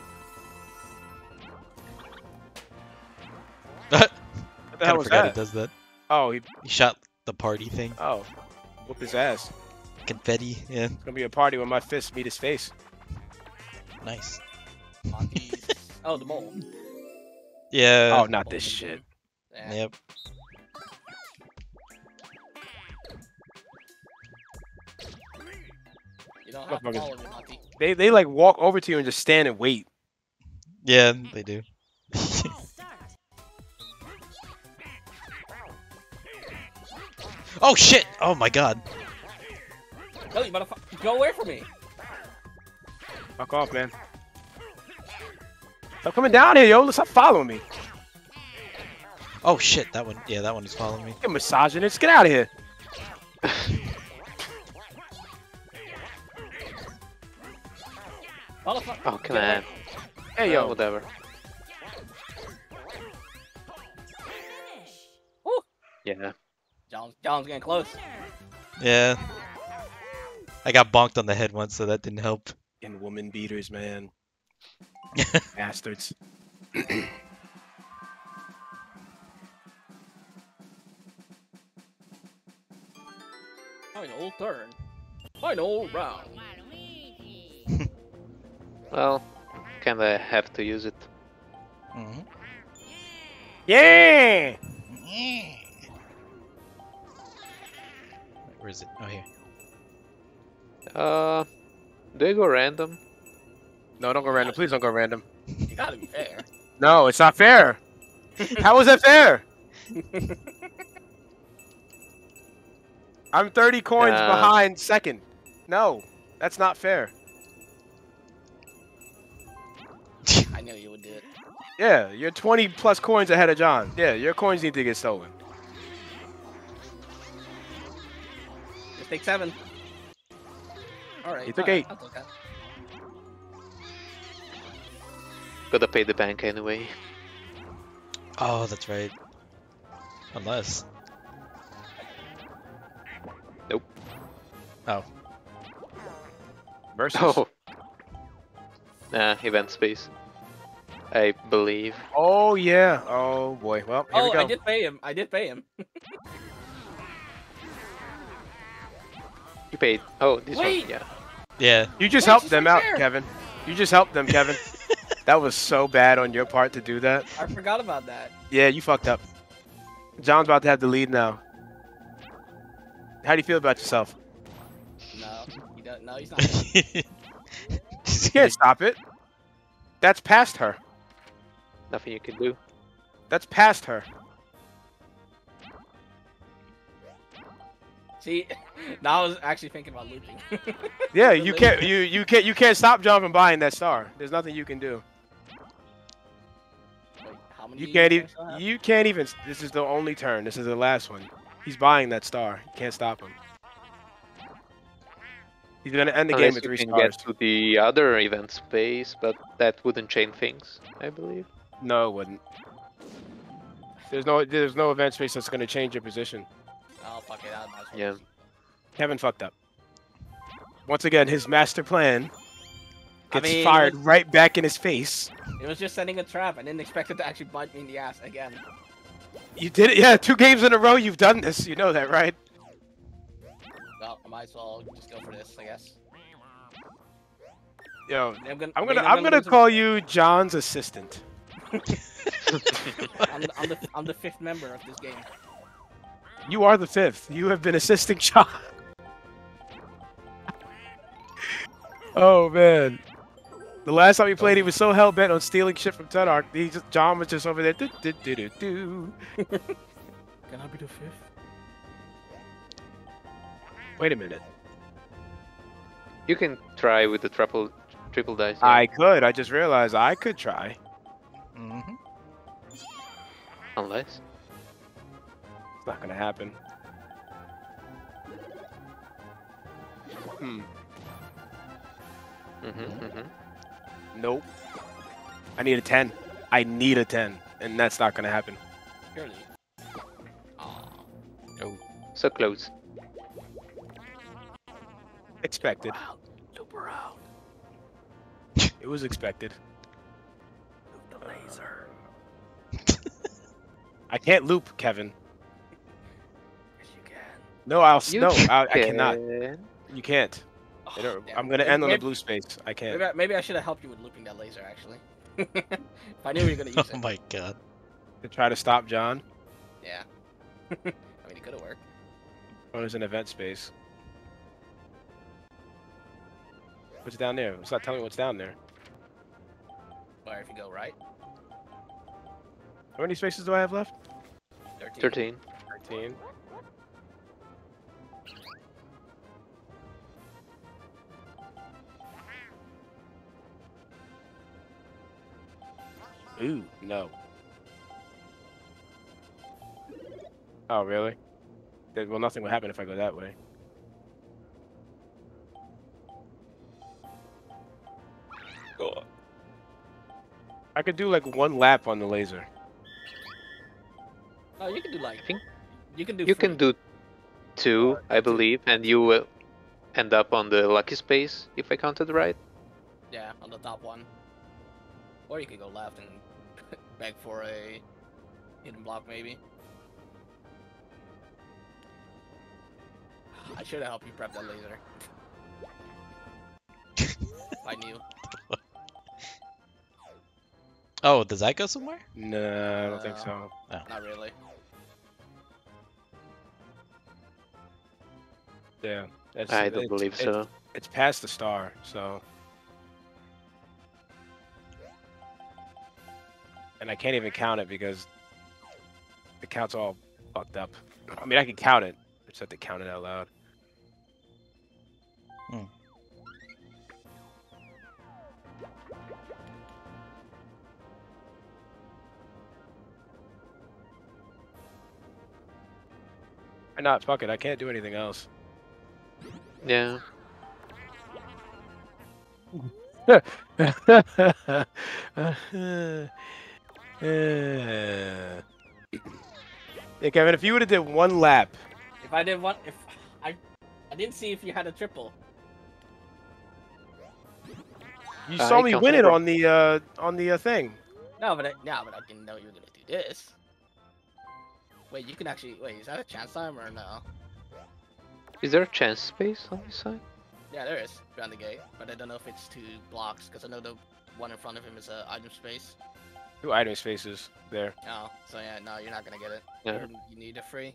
what the Kind hell of was forgot that? it does that. Oh, he. He shot the party thing. Oh, whoop his ass. Confetti. Yeah. It's gonna be a party when my fists meet his face. Nice. Monty's. Oh, the mole. Yeah. Oh, not this shit. Yeah. Yep. You don't have to Motherfuckers. follow me, Monty. They like walk over to you and just stand and wait. Yeah, they do. Start. Oh shit! Oh my god. No, you motherfucker. Go away from me. Fuck off, man. Stop coming down here, yo. Stop following me. Oh shit! That one. Yeah, that one is following me. You're massaging it. Get out of here. Motherfucker. oh, come on. Hey, yo. Whatever. Finish. Yeah. John's getting close. Yeah. I got bonked on the head once, so that didn't help. And woman beaters, man. Bastards. Final turn. Final round. Well, kinda have to use it. Mm-hmm. Yeah. Where is it? Oh, here. Do I go random? No, don't go random. Please don't go random. You gotta be fair. No, it's not fair. How is that fair? I'm 30 coins behind second. No, that's not fair. I knew you would do it. Yeah, you're 20 plus coins ahead of John. Yeah, your coins need to get stolen. Just take 7. Alright. He took alright, 8. I'll take that. Gotta pay the bank anyway. Oh, that's right. Unless. Nope. Oh. Versus. Oh. Nah, event space. I believe. Oh, yeah. Oh, boy. Well, here we Oh, go. I did pay him. I did pay him. You paid. Oh, this Wait. one. Yeah. Yeah. You just Wait, helped she's them right out, there. Kevin. You just helped them, Kevin. That was so bad on your part to do that. I forgot about that. Yeah, you fucked up. John's about to have the lead now. How do you feel about yourself? No, he doesn't. No, he's not. You can't stop it. That's past her. Nothing you can do. That's past her. See, now I was actually thinking about looping. Yeah, you can't stop John from buying that star. There's nothing you can do. Wait, how many? You can't even. turns do I have? You can't even. This is the only turn. This is the last one. He's buying that star. You can't stop him. He's gonna end the game Unless with you 3 can stars. get to the other event space, but that wouldn't change things, I believe. No, it wouldn't. There's no event space that's gonna change your position. Oh fuck it, I might as well. Yeah. Kevin fucked up. Once again, his master plan I gets mean, fired right back in his face. It was just setting a trap. I didn't expect it to actually bite me in the ass again. You did it, yeah. 2 games in a row, you've done this. You know that, right? Well, I might as well just go for this, I guess. Yo, I'm gonna. I'm maybe gonna lose call you John's assistant. I'm the 5th member of this game. You are the 5th. You have been assisting John. Oh man. The last time we played, he was so hell bent on stealing shit from Tudark. John was just over there. Do, do, do, do, do. Can I be the 5th? Wait a minute. You can try with the triple dice. yeah. I could. I just realized I could try. Mm-hmm. Unless. It's not gonna happen. Hmm. Mm-hmm. Nope. I need a 10. I need a 10, and that's not gonna happen. Surely. Aw. So close. Expected. Wow. Loop around. It was expected. Loop the laser. I can't loop, Kevin. Yes, you can. No, I You cannot. can. You can't. Oh, damn. I'm gonna end on the Maybe- blue space. I can't. Maybe I should have helped you with looping that laser, actually. If I knew you were gonna use Oh it. my god. To try to stop John. Yeah. I mean, it could have worked. Oh, there's an event space. What's down there? It's not telling me what's down there. Or if you go right. How many spaces do I have left? 13. 13. Ooh, no. Oh, really? Well, nothing will happen if I go that way. Ugh. I could do like one lap on the laser. Oh, you can do like. I think You can do. you can free. do 2, I believe, and you will end up on the lucky space, if I counted right. Yeah, on the top one. Or you could go left and beg for a hidden block, maybe. I should have helped you prep that laser. If I knew. Oh, does that go somewhere? No, I don't think so. Not really. Yeah. That's, I don't believe so. It's past the star, so. And I can't even count it because the count's all fucked up. I mean, I can count it. I just have to count it out loud. Why not? Fuck it. I can't do anything else. Yeah. Yeah, Kevin, if you would have did one lap, If I did one, if I didn't see if you had a triple. you I saw me counted win it wrong. on the thing. No, but I didn't know you were gonna do this. Wait, you can actually wait. Is that a chance time or no? Is there a chance space on this side? Yeah, there is behind the gate, but I don't know if it's 2 blocks because I know the one in front of him is a item space. 2 item spaces there. Oh, so yeah, no, you're not gonna get it. Yeah. You need a free.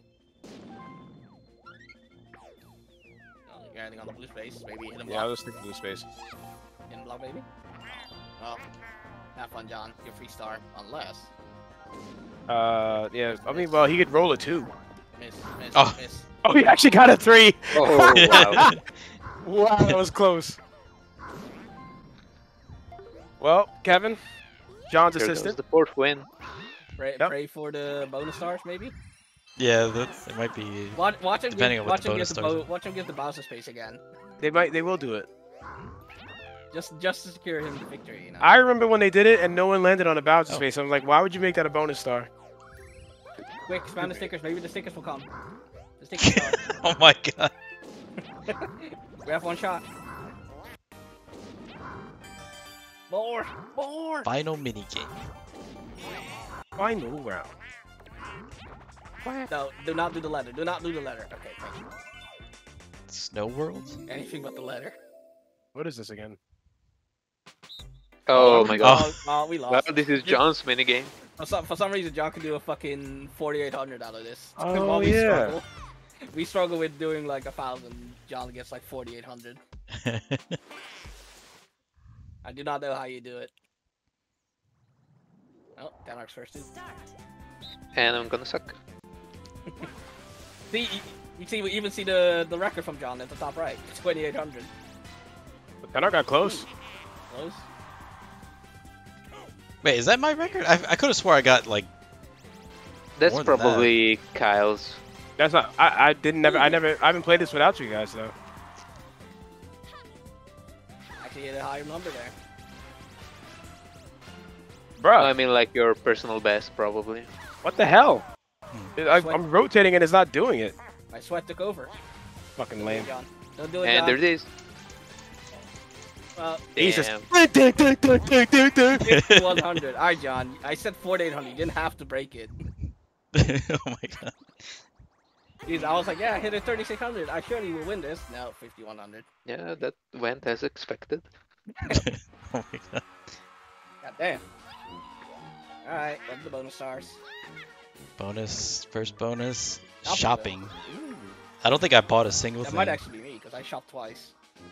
Oh, you're adding on the blue space, maybe hidden Yeah, I'll block. just take blue space. Hidden block, maybe. Oh, have fun, John. You're free star, unless Yeah. I mean, well, he could roll a 2. miss, Oh. miss. Oh, he actually got a 3. Oh, wow. Wow, that was close. Well, Kevin, John's There goes assistant. the 4th win. Pray, Yep. pray for the bonus stars, maybe. Yeah, it might be. Watch him Depending give, on what the watch him bonus give the stars are. watch him give the Bowser space again. They will do it. Just to secure him the victory, you know. I remember when they did it and no one landed on a Bowser Oh. space. I was like, why would you make that a bonus star? Quick, spam the stickers. Maybe the stickers will come. The stickers are. Oh my god. We have one shot. More! More! Final minigame. Final round. No, do not do the letter. Do not do the letter. Okay, thank you. Snow World? Anything but the letter. What is this again? Oh my god. Oh, we Well, lost. this is John's minigame. For some reason, John can do a fucking 4,800 out of this. Oh, While we yeah. struggle. We struggle with doing like 1,000. John gets like 4,800. I do not know how you do it. Oh, Denmark's first too. And I'm gonna suck. See, you see, we even see the record from John at the top right. 2,800. But Denmark got close. Close. Wait, is that my record? I could have swore I got like. That's More than that. probably Kyle's. That's not. I haven't played this without you guys though. Actually hit a higher number there. Bruh, I mean, like your personal best, probably. what the hell? Hmm. I'm rotating and it's not doing it. My sweat took over. Fucking Don't do it, lame. John. Don't do it, And John. there it is. Jesus. Damn. 100. Alright, John. I said 4800. You didn't have to break it. Oh my god. Jeez, I was like, yeah, I hit a 3600. I surely will win this. No, 5100. Yeah, that went as expected. Oh my god. God damn. Alright, that's the bonus stars. Bonus, first bonus, Shopping. shopping. Ooh. I don't think I bought a single That thing. might actually be me, because I shopped twice.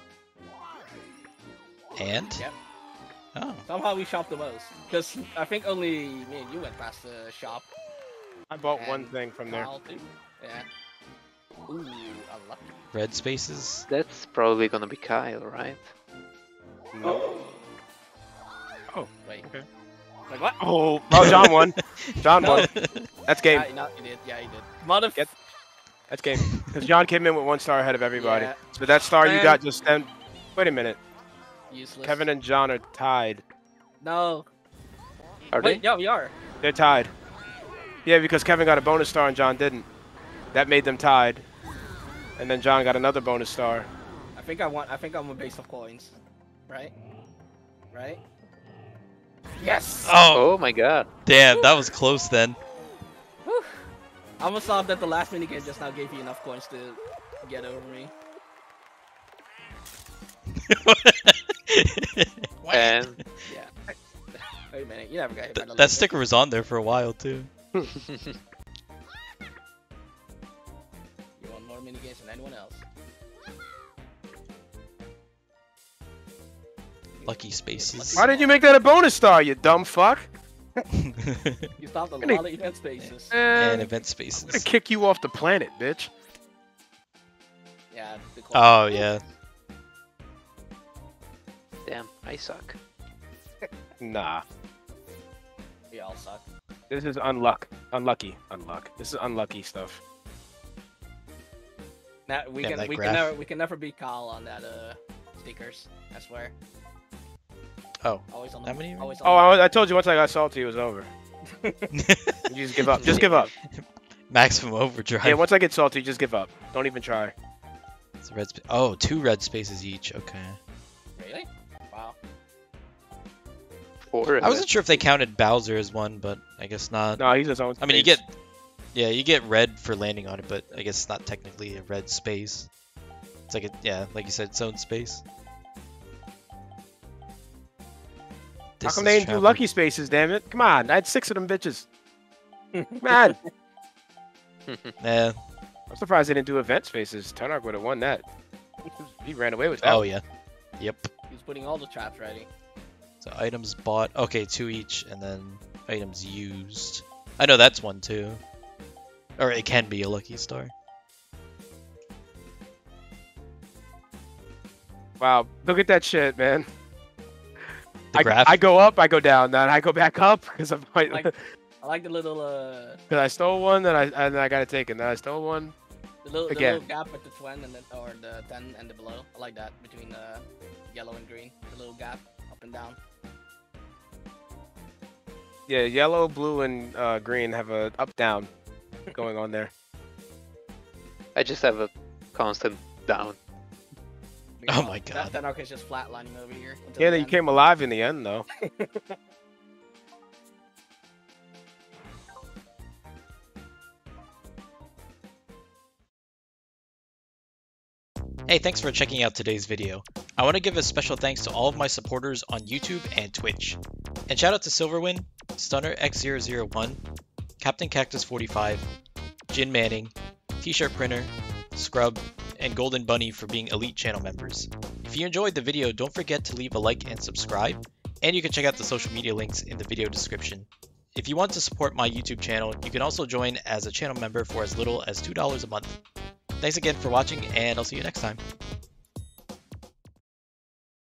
And? Yep. Oh. Somehow we shopped the most. Because I think only me and you went past the shop. I bought one And thing from there. Kyle, too. Yeah. Ooh, unlucky. Red spaces. That's probably gonna be Kyle, right? No. Oh, Wait. okay. Like what? Oh, John won. John won. That's game. Yeah, no, you did. Yeah, you did. Motherf- Get- That's game. Because John came in with 1 star ahead of everybody. Yeah. So that star you Man. got just then. Wait a minute. Useless. Kevin and John are tied. No. Are Wait, they? yeah, we are. They're tied. Yeah, because Kevin got a bonus star and John didn't. That made them tied. And then John got another bonus star. I think I won based off coins. Right? Right? Yes! Oh, Oh my god. damn, that was close then. Whew. I almost thought that the last minigame just now gave you enough coins to get over me. And Yeah. Wait a minute, you never got hit by the That limit. sticker was on there for a while too. You won more minigames than anyone else. Lucky spaces. Why did you make that a bonus star, you dumb fuck? You stopped a Really? lot of event spaces. And I'm event gonna spaces. kick you off the planet, bitch. Yeah. the coins. Oh yeah. damn, I suck. Nah. We all suck. This is unlucky. This is unlucky stuff. Now, we Damn, can that we graph. can never beat Kyle on that stickers. I swear. Oh. Always on How the, many? always on Oh, the I told you once I got salty, it was over. You just give up. Just give up. Maximum overdrive. Yeah, once I get salty, just give up. Don't even try. It's a red oh, 2 red spaces each. Okay. Really? Wow. Or I wasn't sure if they counted Bowser as one, but I guess not. No, he's his own. I mean, you space. get, yeah, you get red for landing on it, but I guess it's not technically a red space. It's like yeah, like you said, its own space. How come they didn't do lucky spaces? Damn it! Come on, I had 6 of them bitches. Man, Yeah. I'm surprised they didn't do event spaces. Tunark would have won that. He ran away with that. Oh one. yeah. Yep. He's putting all the traps ready. So items bought. Okay, 2 each, and then items used. I know that's one too. Or it can be a lucky star. Wow, look at that shit, man. The graph. I go up, I go down, then I go back up because I'm Like- because I like the little I stole one, then I got it taken. Then I stole one. the Again. little gap at the 20 and then or the 10 and the below. I like that between yellow and green. The little gap up and down. Yeah, yellow, blue, and green have a up down going on there. I just have a constant down. Oh my God. That arc is just flatlining over here. until Yeah, the then you end. came alive in the end though. Hey, thanks for checking out today's video. I want to give a special thanks to all of my supporters on YouTube and Twitch. And shout out to Silverwind, Stunner X001, Captain Cactus 45, Jin Manning, T-shirt Printer, Scrub, and Golden Bunny for being elite channel members. If you enjoyed the video, don't forget to leave a like and subscribe, and you can check out the social media links in the video description. If you want to support my YouTube channel, you can also join as a channel member for as little as $2 a month. Thanks again for watching, and I'll see you next time.